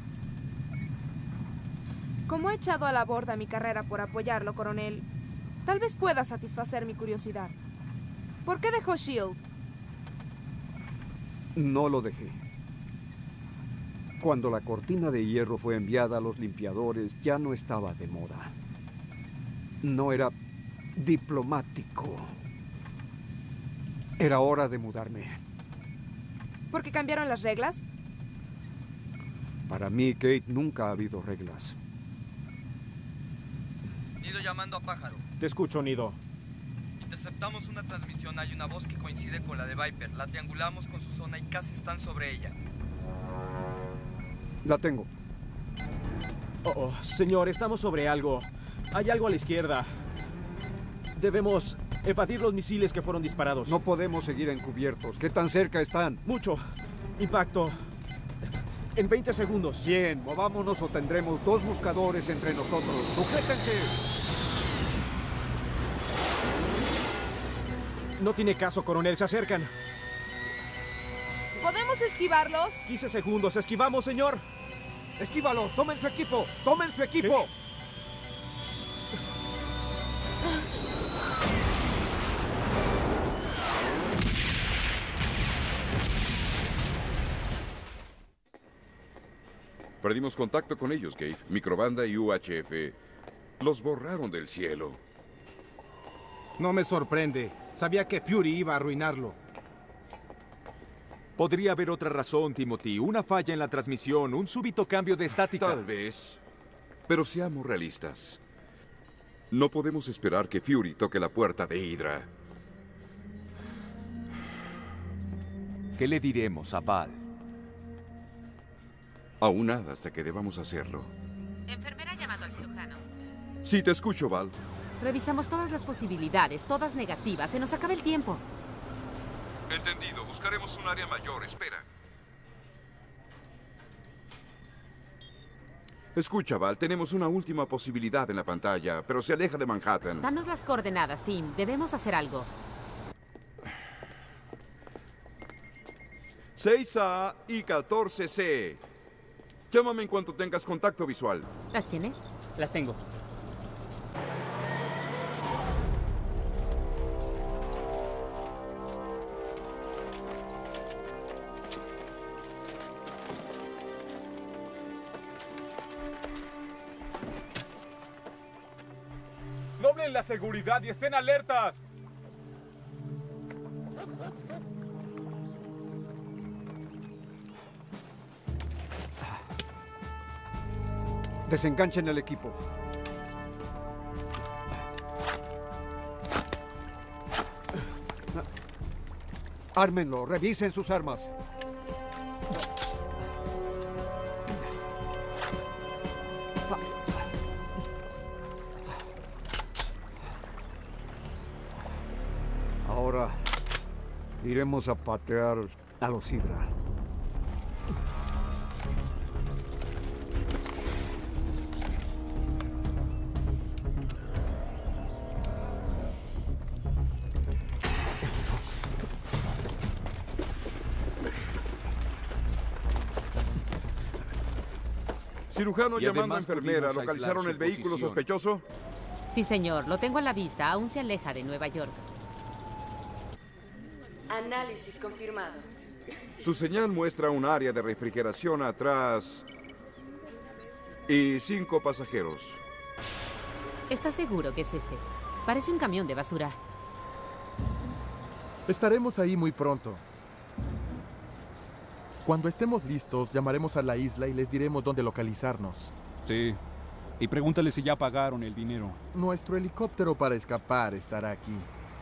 Como he echado a la borda mi carrera por apoyarlo, coronel, tal vez pueda satisfacer mi curiosidad. ¿Por qué dejó SHIELD? No lo dejé. Cuando la cortina de hierro fue enviada a los limpiadores, ya no estaba de moda. No era diplomático. Era hora de mudarme. ¿Por qué cambiaron las reglas? Para mí, Kate, nunca ha habido reglas. Nido llamando a Pájaro. Te escucho, Nido. Interceptamos una transmisión. Hay una voz que coincide con la de Viper. La triangulamos con su zona y casi están sobre ella. La tengo. Oh, oh, señor, estamos sobre algo. Hay algo a la izquierda. Debemos evadir los misiles que fueron disparados. No podemos seguir encubiertos. ¿Qué tan cerca están? Mucho. Impacto. En veinte segundos. Bien, movámonos o tendremos dos buscadores entre nosotros. ¡Sujétense! No tiene caso, coronel. Se acercan. ¿Podemos esquivarlos? quince segundos. Esquivamos, señor. Esquívalos. Tomen su equipo. Tomen su equipo. ¿Qué? Perdimos contacto con ellos, Kate. Microbanda y U H F los borraron del cielo. No me sorprende. Sabía que Fury iba a arruinarlo. Podría haber otra razón, Timothy. Una falla en la transmisión, un súbito cambio de estática. Tal vez. Pero seamos realistas. No podemos esperar que Fury toque la puerta de Hydra. ¿Qué le diremos a Val? Aún nada hasta que debamos hacerlo. Enfermera llamando al cirujano. Sí, te escucho, Val. Revisamos todas las posibilidades, todas negativas. Se nos acaba el tiempo. Entendido. Buscaremos un área mayor. Espera. Escucha, Val. Tenemos una última posibilidad en la pantalla, pero se aleja de Manhattan. Danos las coordenadas, Tim. Debemos hacer algo. seis A y catorce C. Llámame en cuanto tengas contacto visual. ¿Las tienes? Las tengo. Doblen la seguridad y estén alertas. Desenganchen el equipo. Ármenlo, revisen sus armas. Ahora iremos a patear a los Hydra. Cirujano llamando a enfermera. ¿Localizaron el vehículo sospechoso? Sí, señor. Lo tengo a la vista. Aún se aleja de Nueva York. Análisis confirmado. Su señal muestra un área de refrigeración atrás y cinco pasajeros. ¿Estás seguro que es este? Parece un camión de basura. Estaremos ahí muy pronto. Cuando estemos listos, llamaremos a la isla y les diremos dónde localizarnos. Sí. Y pregúntale si ya pagaron el dinero. Nuestro helicóptero para escapar estará aquí.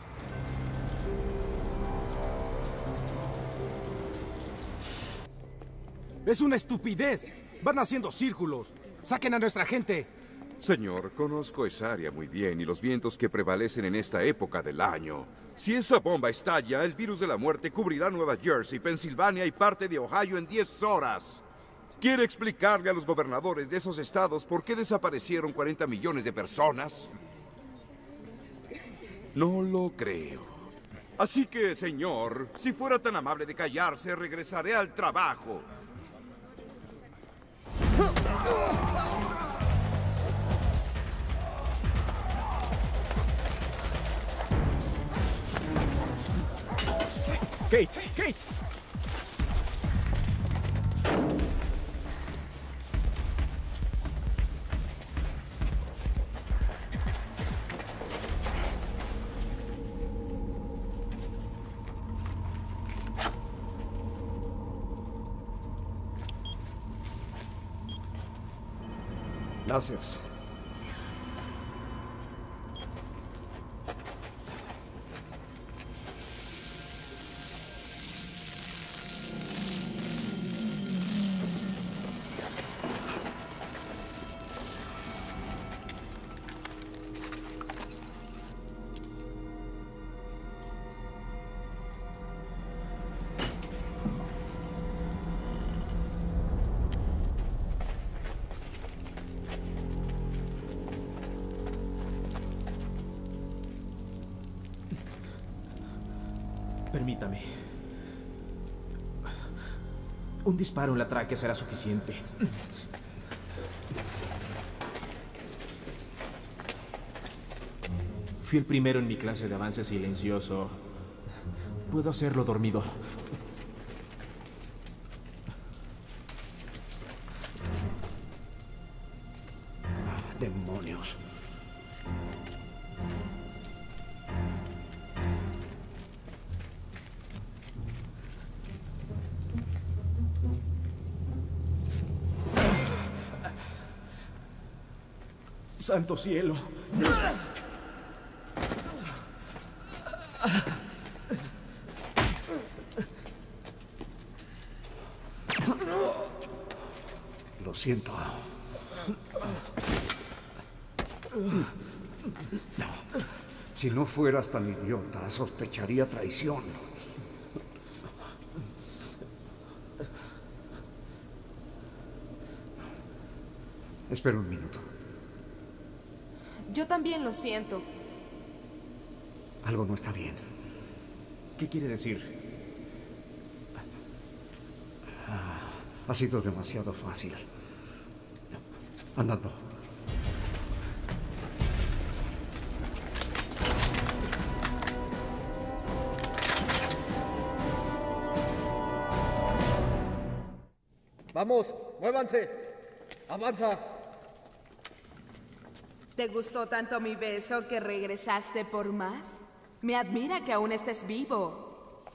¡Es una estupidez! Van haciendo círculos. ¡Saquen a nuestra gente! Señor, conozco esa área muy bien y los vientos que prevalecen en esta época del año. Si esa bomba estalla, el virus de la muerte cubrirá Nueva Jersey, Pensilvania y parte de Ohio en diez horas. ¿Quiere explicarle a los gobernadores de esos estados por qué desaparecieron cuarenta millones de personas? No lo creo. Así que, señor, si fuera tan amable de callarse, regresaré al trabajo. Kate, Kate. Gracias. Permítame. Un disparo en la tráquea será suficiente. Fui el primero en mi clase de avance silencioso. Puedo hacerlo dormido. Ah, demonios. ¡Santo cielo! Lo siento. Si no fueras tan idiota, sospecharía traición. Espera un minuto. Yo también lo siento. Algo no está bien. ¿Qué quiere decir? Ah, ha sido demasiado fácil. Andando. Vamos, muévanse. Avanza. ¿Te gustó tanto mi beso que regresaste por más? Me admira que aún estés vivo.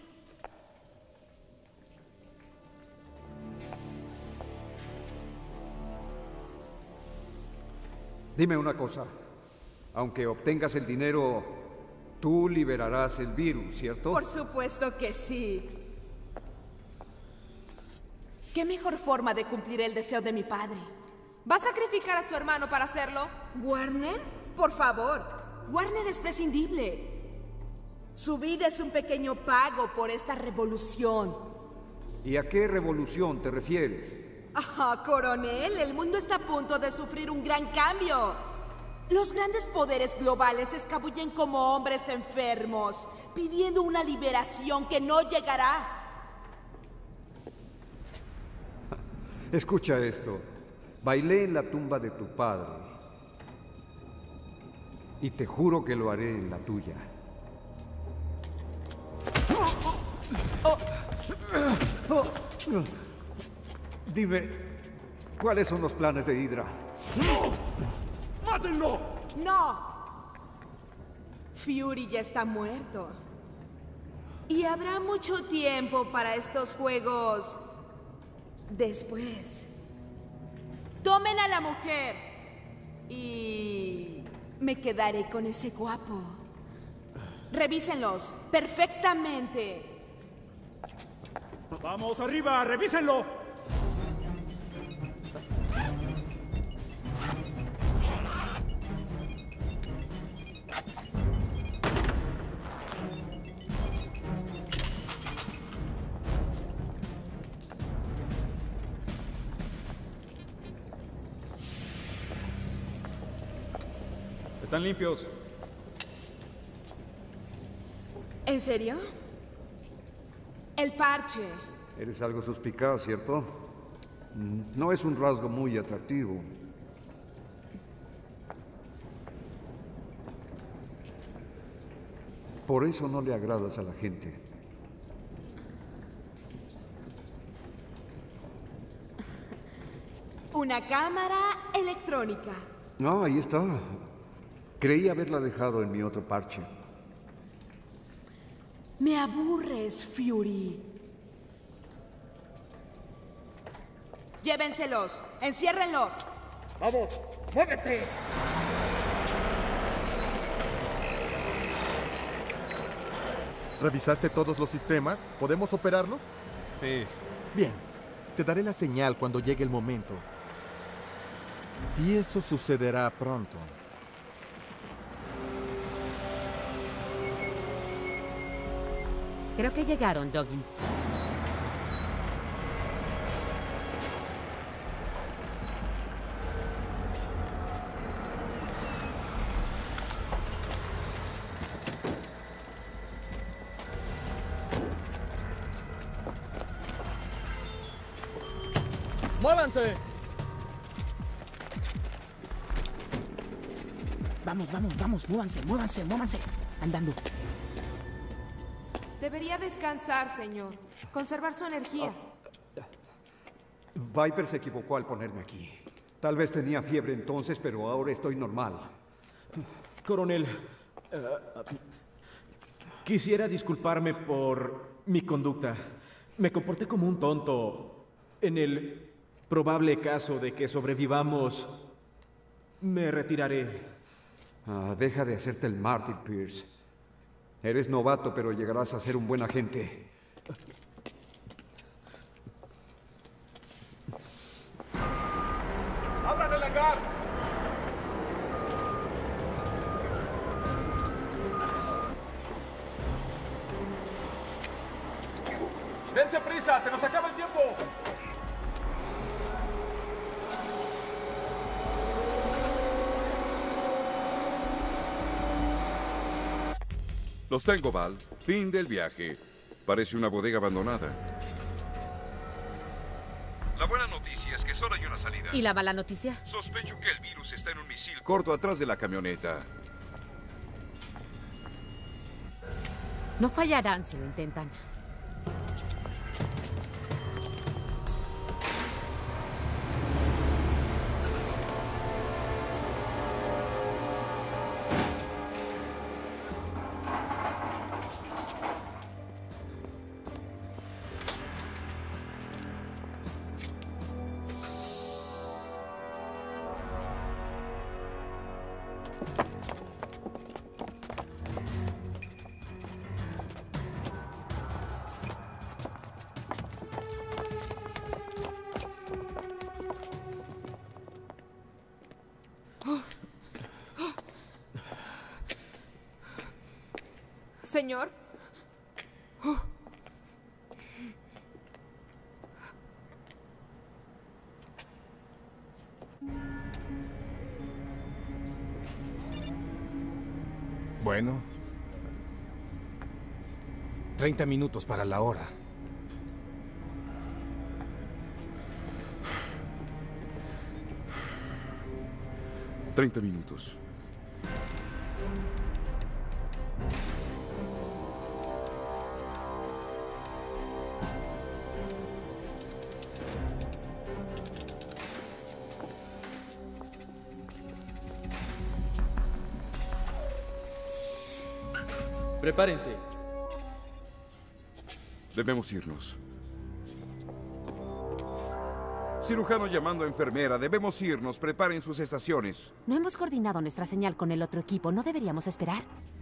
Dime una cosa. Aunque obtengas el dinero, tú liberarás el virus, ¿cierto? Por supuesto que sí. ¿Qué mejor forma de cumplir el deseo de mi padre? ¿Va a sacrificar a su hermano para hacerlo? ¿Warner? Por favor. Warner es prescindible. Su vida es un pequeño pago por esta revolución. ¿Y a qué revolución te refieres? Ah, coronel, el mundo está a punto de sufrir un gran cambio. Los grandes poderes globales se escabullen como hombres enfermos, pidiendo una liberación que no llegará. Escucha esto. Bailé en la tumba de tu padre. Y te juro que lo haré en la tuya. Dime, ¿cuáles son los planes de Hydra? ¡No! ¡Mátenlo! ¡No! Fury ya está muerto. Y habrá mucho tiempo para estos juegos después. Tomen a la mujer y me quedaré con ese guapo. Revísenlos perfectamente. ¡Vamos arriba! ¡Revísenlo! Están limpios. ¿En serio? El parche. Eres algo suspicaz, ¿cierto? No es un rasgo muy atractivo. Por eso no le agradas a la gente. Una cámara electrónica. No, ahí está. Creí haberla dejado en mi otro parche. Me aburres, Fury. Llévenselos. Enciérrenlos. ¡Vamos! ¡Muévete! ¿Revisaste todos los sistemas? ¿Podemos operarlos? Sí. Bien. Te daré la señal cuando llegue el momento. Y eso sucederá pronto. Creo que llegaron, Doggy. ¡Muévanse! Vamos, vamos, vamos, muévanse, muévanse, muévanse. Andando. Debería descansar, señor. Conservar su energía. Viper se equivocó al ponerme aquí. Tal vez tenía fiebre entonces, pero ahora estoy normal. Coronel, uh, quisiera disculparme por mi conducta. Me comporté como un tonto. En el probable caso de que sobrevivamos, me retiraré. Ah, deja de hacerte el mártir, Pierce. Eres novato, pero llegarás a ser un buen agente. ¡Abran el hangar! ¡Dense prisa! ¡Se nos acaba el tiempo! Los tengo, Val. Fin del viaje. Parece una bodega abandonada. La buena noticia es que solo hay una salida. ¿Y la mala noticia? Sospecho que el virus está en un misil corto atrás de la camioneta. No fallarán si lo intentan. Señor. Oh. Bueno. Treinta minutos para la hora. Treinta minutos. Prepárense. Debemos irnos. Cirujano llamando a enfermera. Debemos irnos. Preparen sus estaciones. No hemos coordinado nuestra señal con el otro equipo. ¿No deberíamos esperar?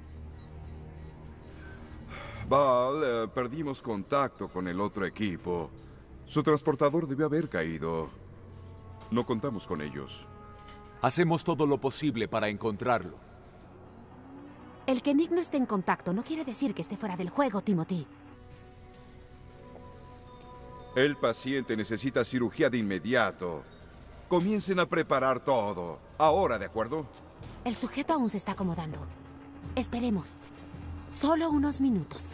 Val, eh, perdimos contacto con el otro equipo. Su transportador debió haber caído. No contamos con ellos. Hacemos todo lo posible para encontrarlo. El que Nick no esté en contacto no quiere decir que esté fuera del juego, Timothy. El paciente necesita cirugía de inmediato. Comiencen a preparar todo. Ahora, ¿de acuerdo? El sujeto aún se está acomodando. Esperemos. Solo unos minutos.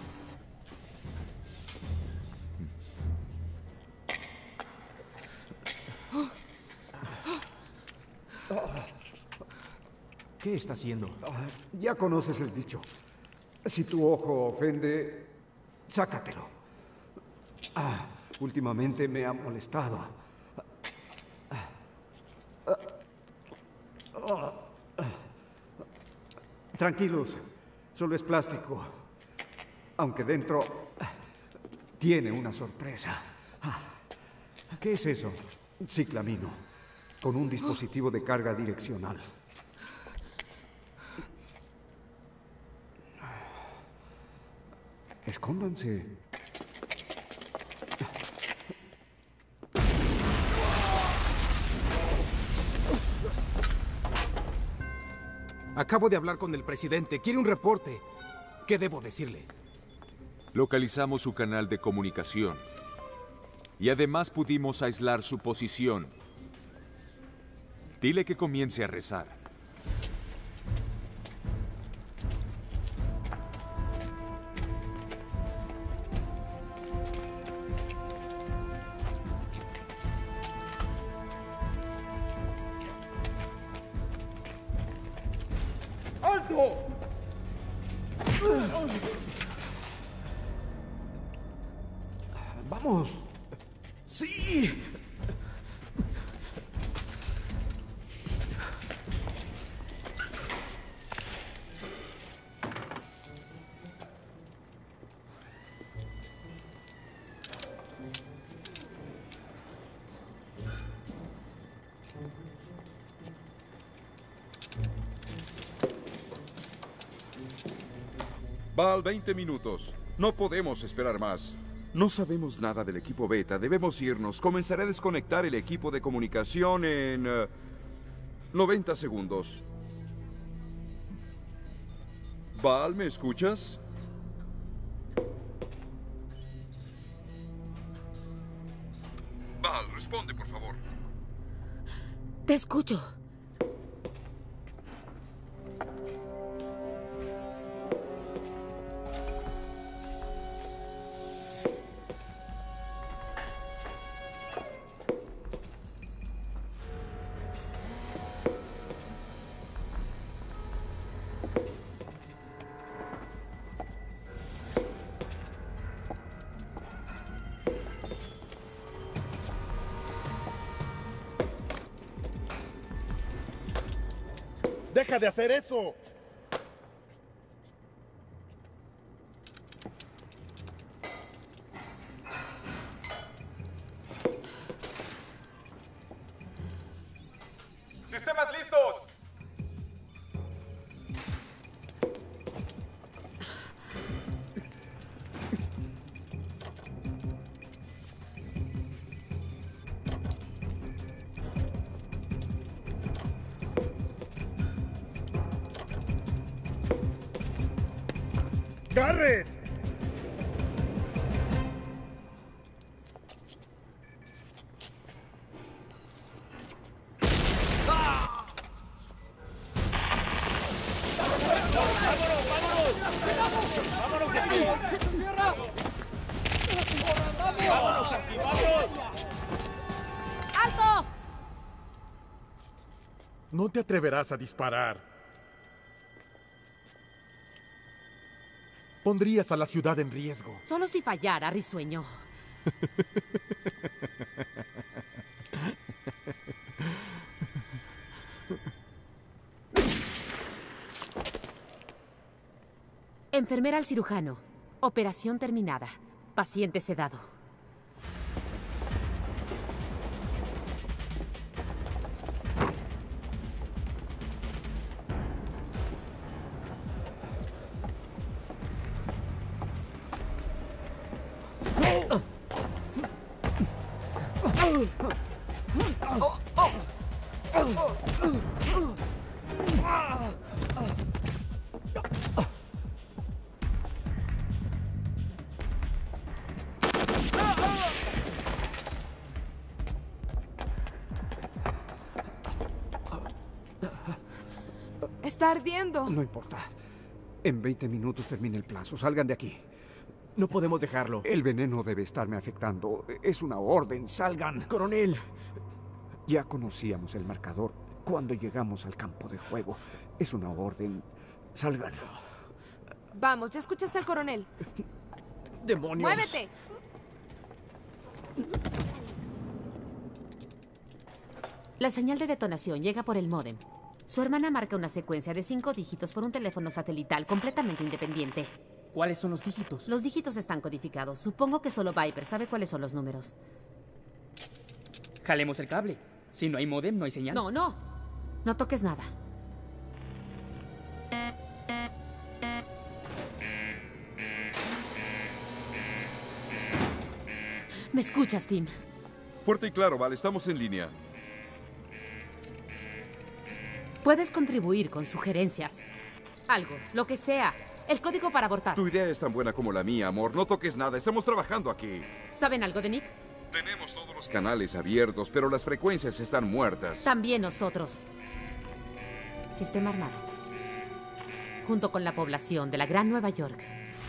¿Qué está haciendo? Ya conoces el dicho. Si tu ojo ofende, sácatelo. Ah, últimamente me ha molestado. Tranquilos, solo es plástico. Aunque dentro tiene una sorpresa. ¿Qué es eso? Ciclamino, con un dispositivo de carga direccional. Escóndanse. Acabo de hablar con el presidente. Quiere un reporte. ¿Qué debo decirle? Localizamos su canal de comunicación. Y además pudimos aislar su posición. Dile que comience a rezar. ¡Alto! ¡Vamos! ¡Sí! Val, veinte minutos. No podemos esperar más. No sabemos nada del equipo beta. Debemos irnos. Comenzaré a desconectar el equipo de comunicación en... Uh, noventa segundos. Val, ¿me escuchas? Val, responde, por favor. Te escucho. ¡Deja de hacer eso! ¡Sistemas listos! ¡Garrett! ¡Vámonos aquí! ¡Vámonos! ¡Alto! No te atreverás a disparar. Pondrías a la ciudad en riesgo. Solo si fallara, risueño. Enfermera al cirujano. Operación terminada. Paciente sedado. Está ardiendo. No importa. En veinte minutos termina el plazo. Salgan de aquí. No podemos dejarlo. El veneno debe estarme afectando. Es una orden. Salgan. Coronel. Ya conocíamos el marcador cuando llegamos al campo de juego. Es una orden. Salgan. Vamos, ya escuchaste al coronel. ¡Demonios! ¡Muévete! La señal de detonación llega por el módem. Su hermana marca una secuencia de cinco dígitos por un teléfono satelital completamente independiente. ¿Cuáles son los dígitos? Los dígitos están codificados. Supongo que solo Viper sabe cuáles son los números. Jalemos el cable. Si no hay módem, no hay señal. No, no. No toques nada. ¿Me escuchas, Tim? Fuerte y claro, Val. Estamos en línea. Puedes contribuir con sugerencias. Algo, lo que sea. El código para abortar. Tu idea es tan buena como la mía, amor. No toques nada. Estamos trabajando aquí. ¿Saben algo de Nick? Tenemos todos los canales abiertos, pero las frecuencias están muertas. También nosotros. Sistema armado. Junto con la población de la Gran Nueva York.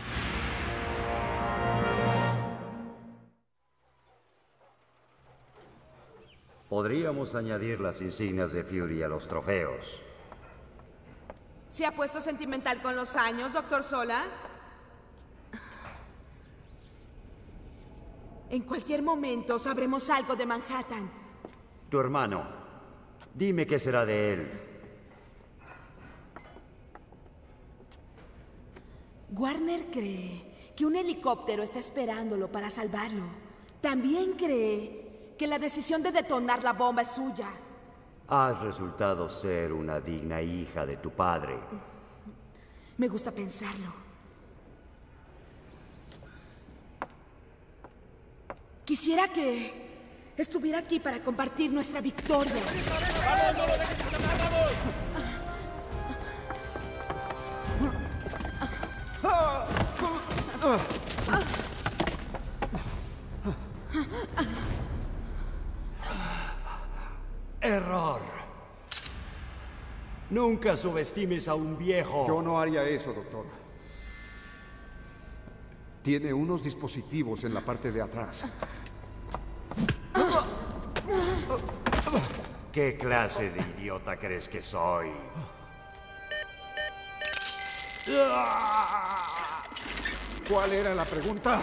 Podríamos añadir las insignias de Fury a los trofeos. ¿Se ha puesto sentimental con los años, doctor Sola? En cualquier momento sabremos algo de Manhattan. Tu hermano. Dime qué será de él. Warner cree que un helicóptero está esperándolo para salvarlo. También cree que la decisión de detonar la bomba es suya. Has resultado ser una digna hija de tu padre. Me gusta pensarlo. Quisiera que estuviera aquí para compartir nuestra victoria. ¡Vamos, no lo dejes escapar, vamos! Error. Nunca subestimes a un viejo. Yo no haría eso, doctor. Tiene unos dispositivos en la parte de atrás. ¿Qué clase de idiota crees que soy? ¿Cuál era la pregunta?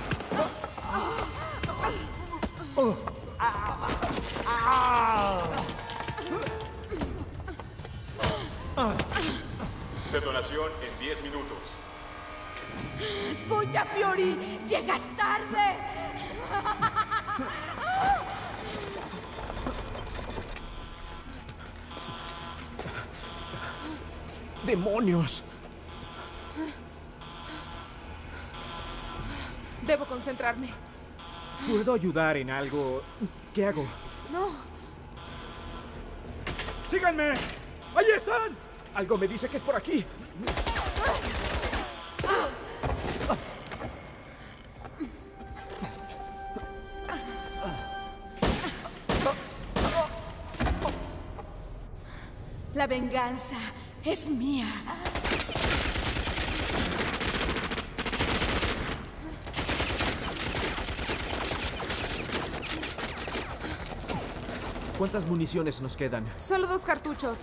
Detonación en diez minutos. Escucha, Fury, llegas tarde. ¡Demonios! Debo concentrarme. ¿Puedo ayudar en algo? ¿Qué hago? No. ¡Síganme! ¡Ahí están! Algo me dice que es por aquí. La venganza es mía. ¿Cuántas municiones nos quedan? Solo dos cartuchos.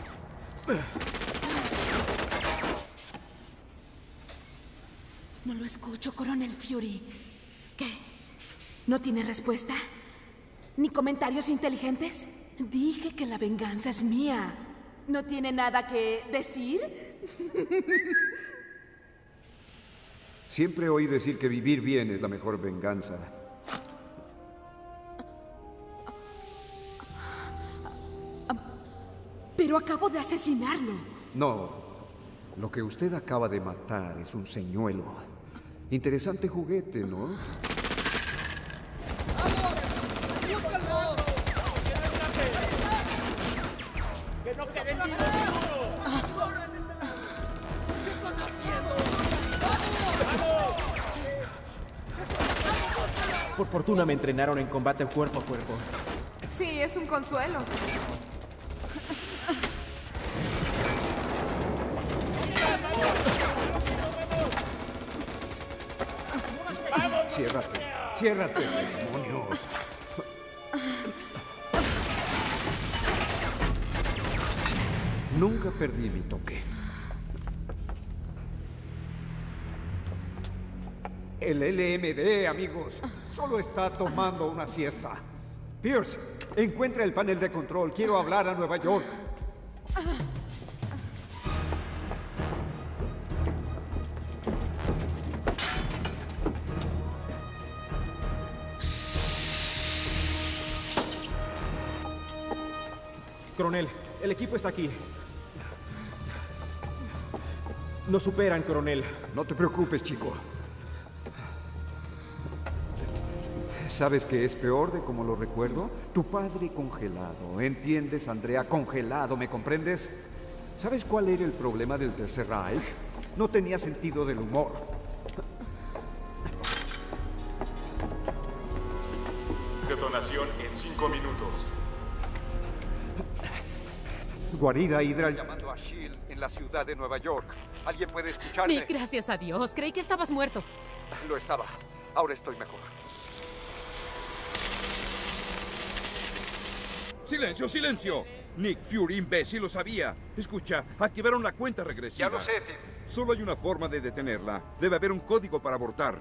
No lo escucho, Coronel Fury. ¿Qué? ¿No tiene respuesta? ¿Ni comentarios inteligentes? Dije que la venganza es mía. ¿No tiene nada que decir? Siempre oí decir que vivir bien es la mejor venganza. Pero acabo de asesinarlo. No, lo que usted acaba de matar es un señuelo. Interesante juguete, ¿no? ¡Que no quede ni uno! ¿Qué están haciendo? ¡Vamos! Por fortuna me entrenaron en combate cuerpo a cuerpo. Sí, es un consuelo. Ciérrate, ciérrate, demonios. Nunca perdí mi toque. El L M D, amigos, solo está tomando una siesta. Pierce, encuentra el panel de control. Quiero hablar a Nueva York. Coronel, el equipo está aquí. Nos superan, coronel. No te preocupes, chico. ¿Sabes qué es peor de cómo lo recuerdo? Tu padre congelado. ¿Entiendes, Andrea? Congelado, ¿me comprendes? ¿Sabes cuál era el problema del Tercer Reich? No tenía sentido del humor. Detonación en cinco minutos. Guarida Hydra llamando a Shield en la ciudad de Nueva York. ¿Alguien puede escucharme? Nick, gracias a Dios. Creí que estabas muerto. Lo estaba. Ahora estoy mejor. ¡Silencio, silencio! Nick Fury, imbécil, lo sabía. Escucha, activaron la cuenta regresiva. Ya lo sé, Tim. Solo hay una forma de detenerla. Debe haber un código para abortar.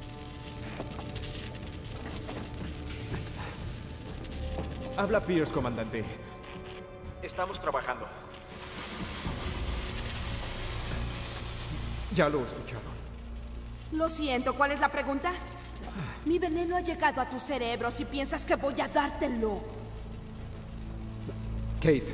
Habla Pierce, comandante. Estamos trabajando. Ya lo escucharon. Lo siento, ¿cuál es la pregunta? Mi veneno ha llegado a tu cerebro si piensas que voy a dártelo. Kate.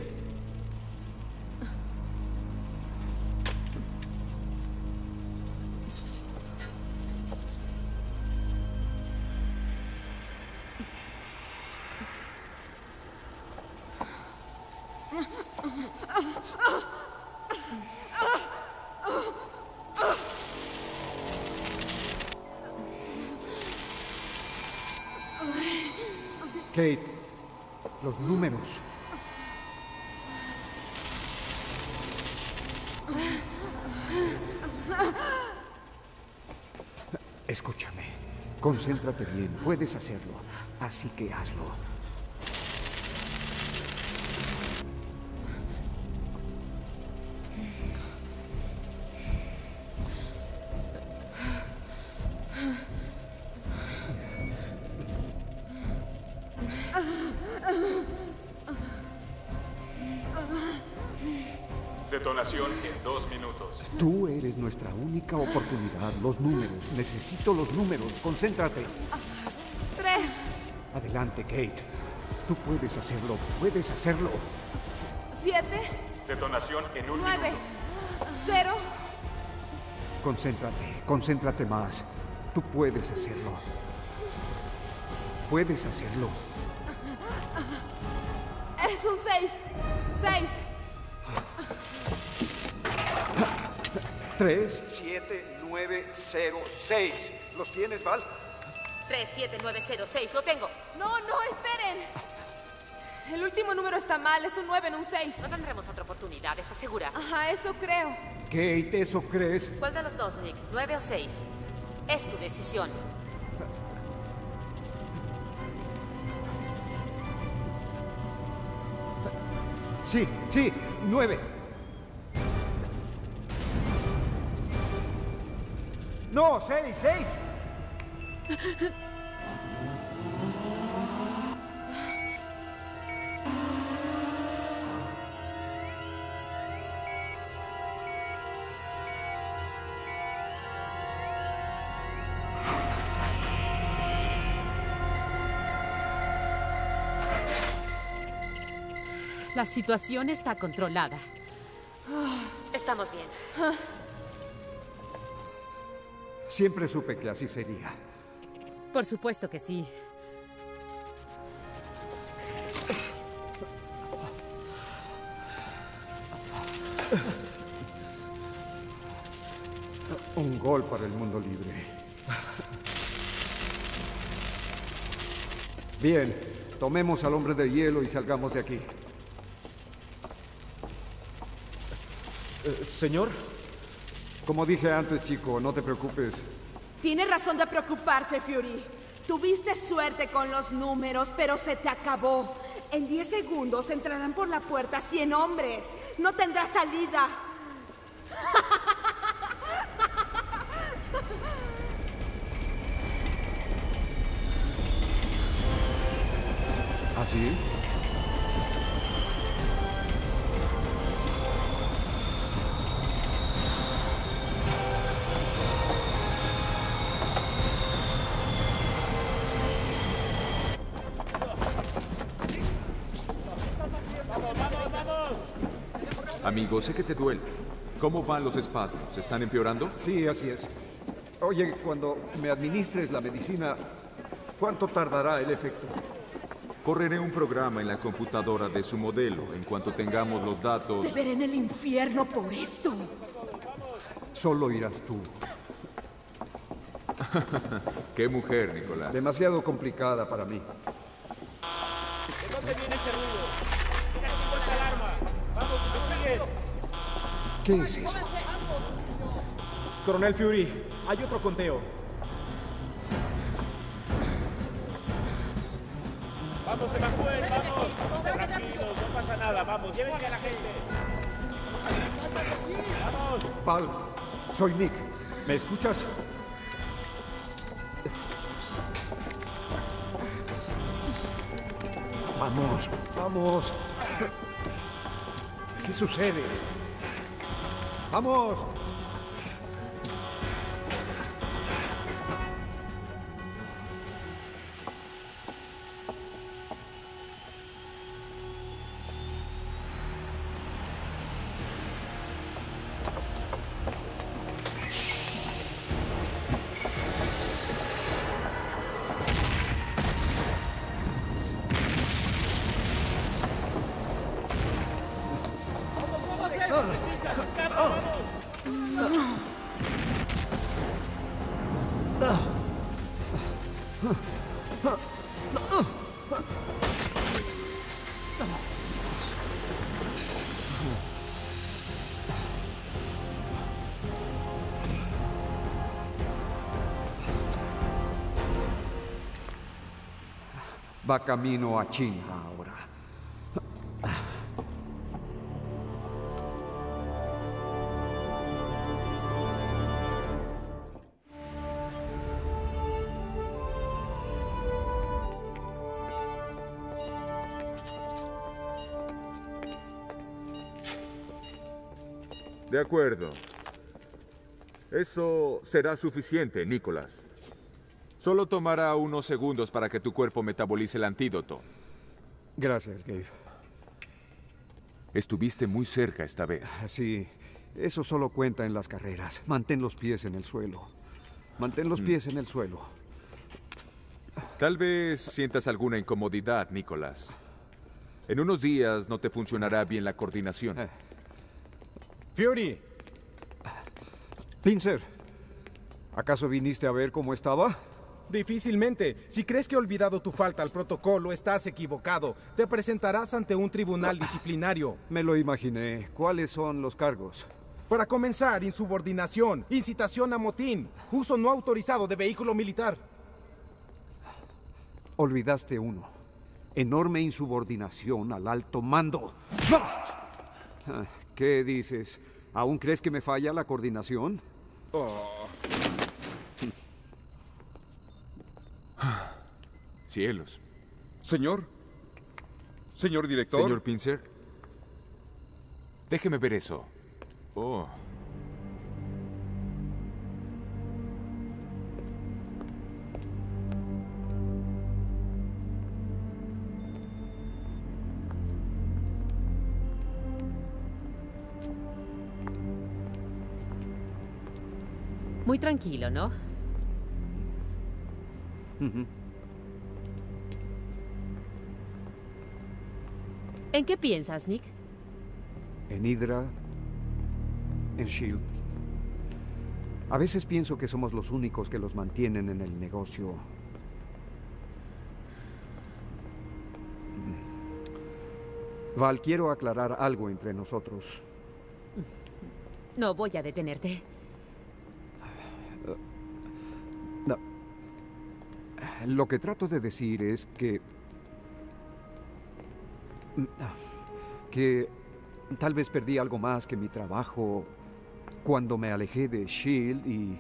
Kate, los números. Escúchame, concéntrate bien, puedes hacerlo, así que hazlo. Detonación en dos minutos. Tú eres nuestra única oportunidad. Los números. Necesito los números. Concéntrate. Tres. Adelante, Kate. Tú puedes hacerlo. Puedes hacerlo. Siete. Detonación en un Nueve. minuto. Cero. Concéntrate. Concéntrate más. Tú puedes hacerlo. Puedes hacerlo. Es un seis. Seis. Tres, siete, nueve, cero, seis. ¿Los tienes, Val? tres siete nueve cero seis, lo tengo. No, no, esperen. El último número está mal, es un nueve en un seis. No tendremos otra oportunidad, ¿estás segura? Ajá, eso creo. Kate, ¿eso crees? ¿Cuál de los dos, Nick? ¿Nueve o seis? Es tu decisión. Sí, sí, nueve. No, seis, seis. La situación está controlada. Estamos bien. Siempre supe que así sería. Por supuesto que sí. Un gol para el mundo libre. Bien, tomemos al hombre de hielo y salgamos de aquí. Eh, ¿Señor? Como dije antes, chico, no te preocupes. Tiene razón de preocuparse, Fury. Tuviste suerte con los números, pero se te acabó. En diez segundos entrarán por la puerta cien hombres. No tendrás salida. ¿Así? Amigo, sé que te duele. ¿Cómo van los espasmos? ¿Están empeorando? Sí, así es. Oye, cuando me administres la medicina, ¿cuánto tardará el efecto? Correré un programa en la computadora de su modelo. En cuanto tengamos los datos... Te veré en el infierno por esto. Solo irás tú. Qué mujer, Nicolás. Demasiado complicada para mí. ¿De dónde viene ese ruido? ¿Quién activó esa alarma? ¡Vamos, investiguen! ¿Qué es eso? Coronel Fury, hay otro conteo. ¡Vamos, evacúen! ¡Vamos! Tranquilos, no pasa nada. Vamos, llévense a la gente. ¡Vamos! Val, soy Nick. ¿Me escuchas? Vamos, vamos. ¿Qué sucede? ¡Vamos! Va camino a China ahora. De acuerdo. Eso será suficiente, Nicolás. Solo tomará unos segundos para que tu cuerpo metabolice el antídoto. Gracias, Gabe. Estuviste muy cerca esta vez. Sí, eso solo cuenta en las carreras. Mantén los pies en el suelo. Mantén los pies en el suelo. Tal vez sientas alguna incomodidad, Nicolás. En unos días no te funcionará bien la coordinación. Eh. Fury. Pincer, ¿acaso viniste a ver cómo estaba? Difícilmente. Si crees que he olvidado tu falta al protocolo, estás equivocado. Te presentarás ante un tribunal disciplinario. Me lo imaginé. ¿Cuáles son los cargos? Para comenzar, insubordinación, incitación a motín, uso no autorizado de vehículo militar. Olvidaste uno. Enorme insubordinación al alto mando. ¿Qué dices? ¿Aún crees que me falla la coordinación? Oh. Cielos. Señor. Señor director. Señor Pincer. Déjeme ver eso. Oh. Muy tranquilo, ¿no? Ujú. ¿En qué piensas, Nick? En Hydra, en Shield. A veces pienso que somos los únicos que los mantienen en el negocio. Val, quiero aclarar algo entre nosotros. No voy a detenerte. No. Lo que trato de decir es que... que tal vez perdí algo más que mi trabajo cuando me alejé de Shield y...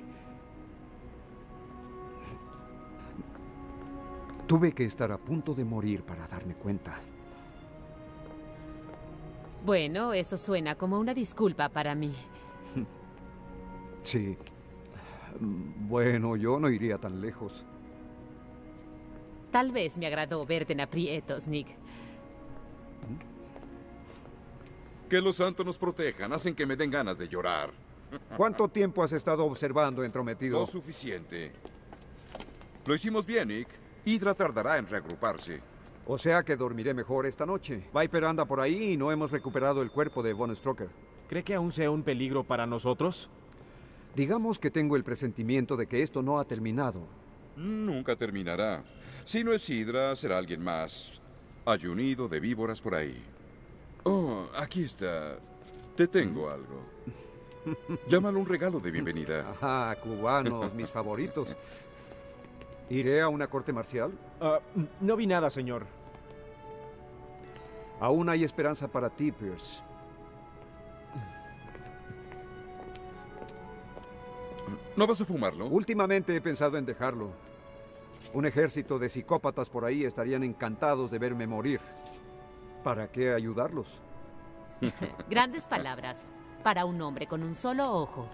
tuve que estar a punto de morir para darme cuenta. Bueno, eso suena como una disculpa para mí. Sí. Bueno, yo no iría tan lejos. Tal vez me agradó verte en aprietos, Nick. Que los santos nos protejan, hacen que me den ganas de llorar. ¿Cuánto tiempo has estado observando, entrometido? Lo suficiente. Lo hicimos bien, Nick. Hydra tardará en reagruparse. O sea que dormiré mejor esta noche. Viper anda por ahí y no hemos recuperado el cuerpo de Von Strucker. ¿Cree que aún sea un peligro para nosotros? Digamos que tengo el presentimiento de que esto no ha terminado. Nunca terminará. Si no es Hydra, será alguien más. Hay un nido de víboras por ahí. Oh, aquí está. Te tengo algo. Llámalo un regalo de bienvenida. Ajá, cubanos, mis favoritos. ¿Iré a una corte marcial? Uh, no vi nada, señor. Aún hay esperanza para ti, Pierce. ¿No vas a fumarlo? Últimamente he pensado en dejarlo. Un ejército de psicópatas por ahí estarían encantados de verme morir. ¿Para qué ayudarlos? Grandes palabras para un hombre con un solo ojo.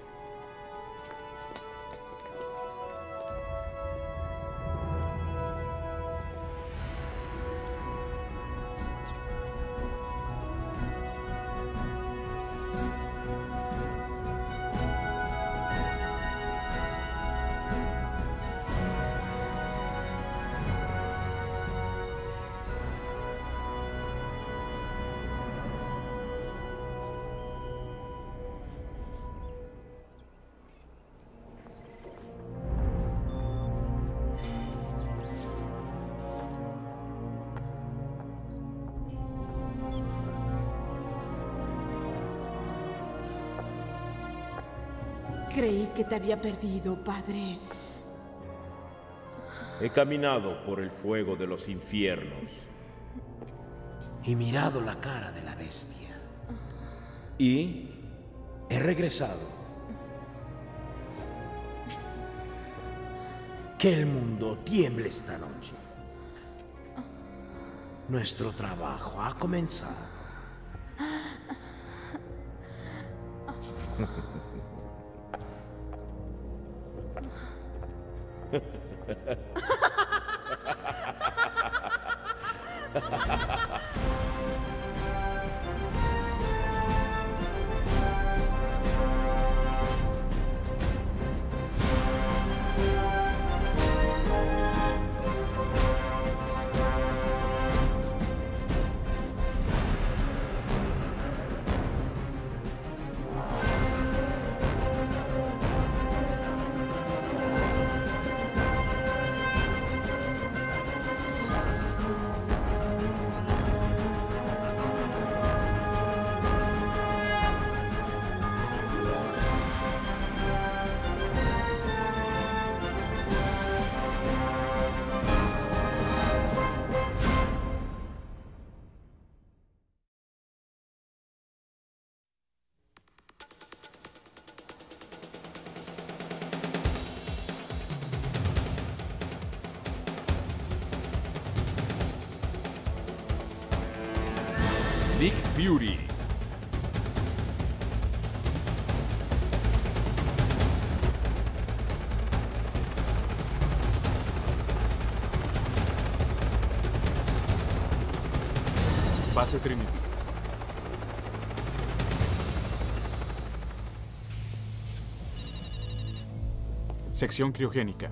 Creí que te había perdido, padre. He caminado por el fuego de los infiernos y mirado la cara de la bestia. Y he regresado. Que el mundo tiemble esta noche. Nuestro trabajo ha comenzado. Nick Fury. Base Trinity. Sección criogénica.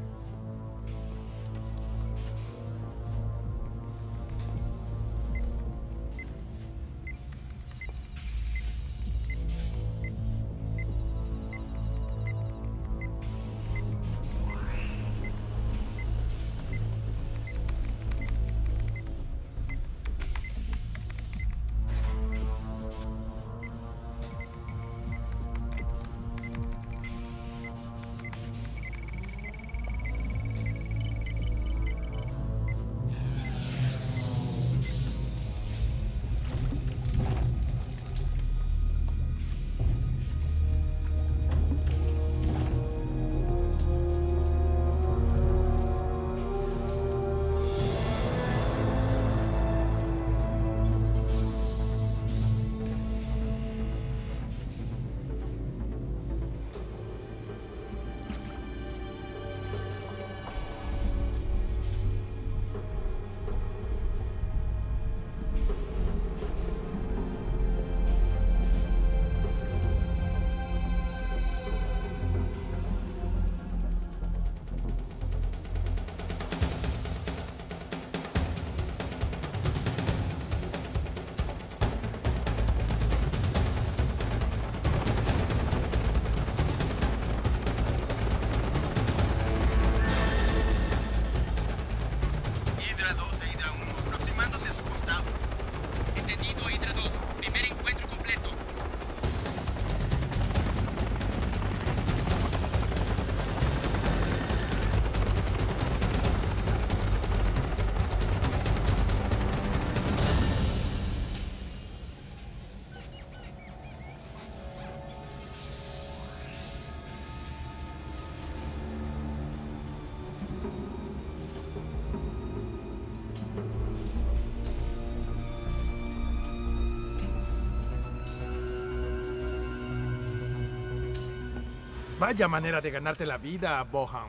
Vaya manera de ganarte la vida, Bohan.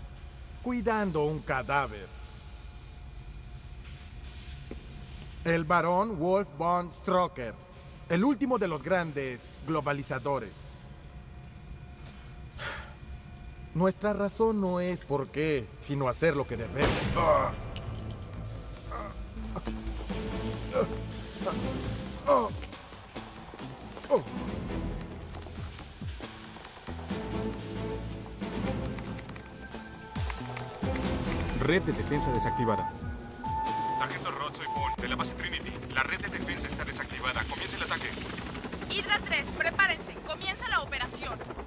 Cuidando un cadáver. El barón Wolf von Stroker, el último de los grandes globalizadores. Nuestra razón no es por qué, sino hacer lo que debemos. Oh. Oh. Red de defensa desactivada. Sargento Roth, soy Paul, de la base Trinity. La red de defensa está desactivada. Comienza el ataque. Hydra tres, prepárense. Comienza la operación.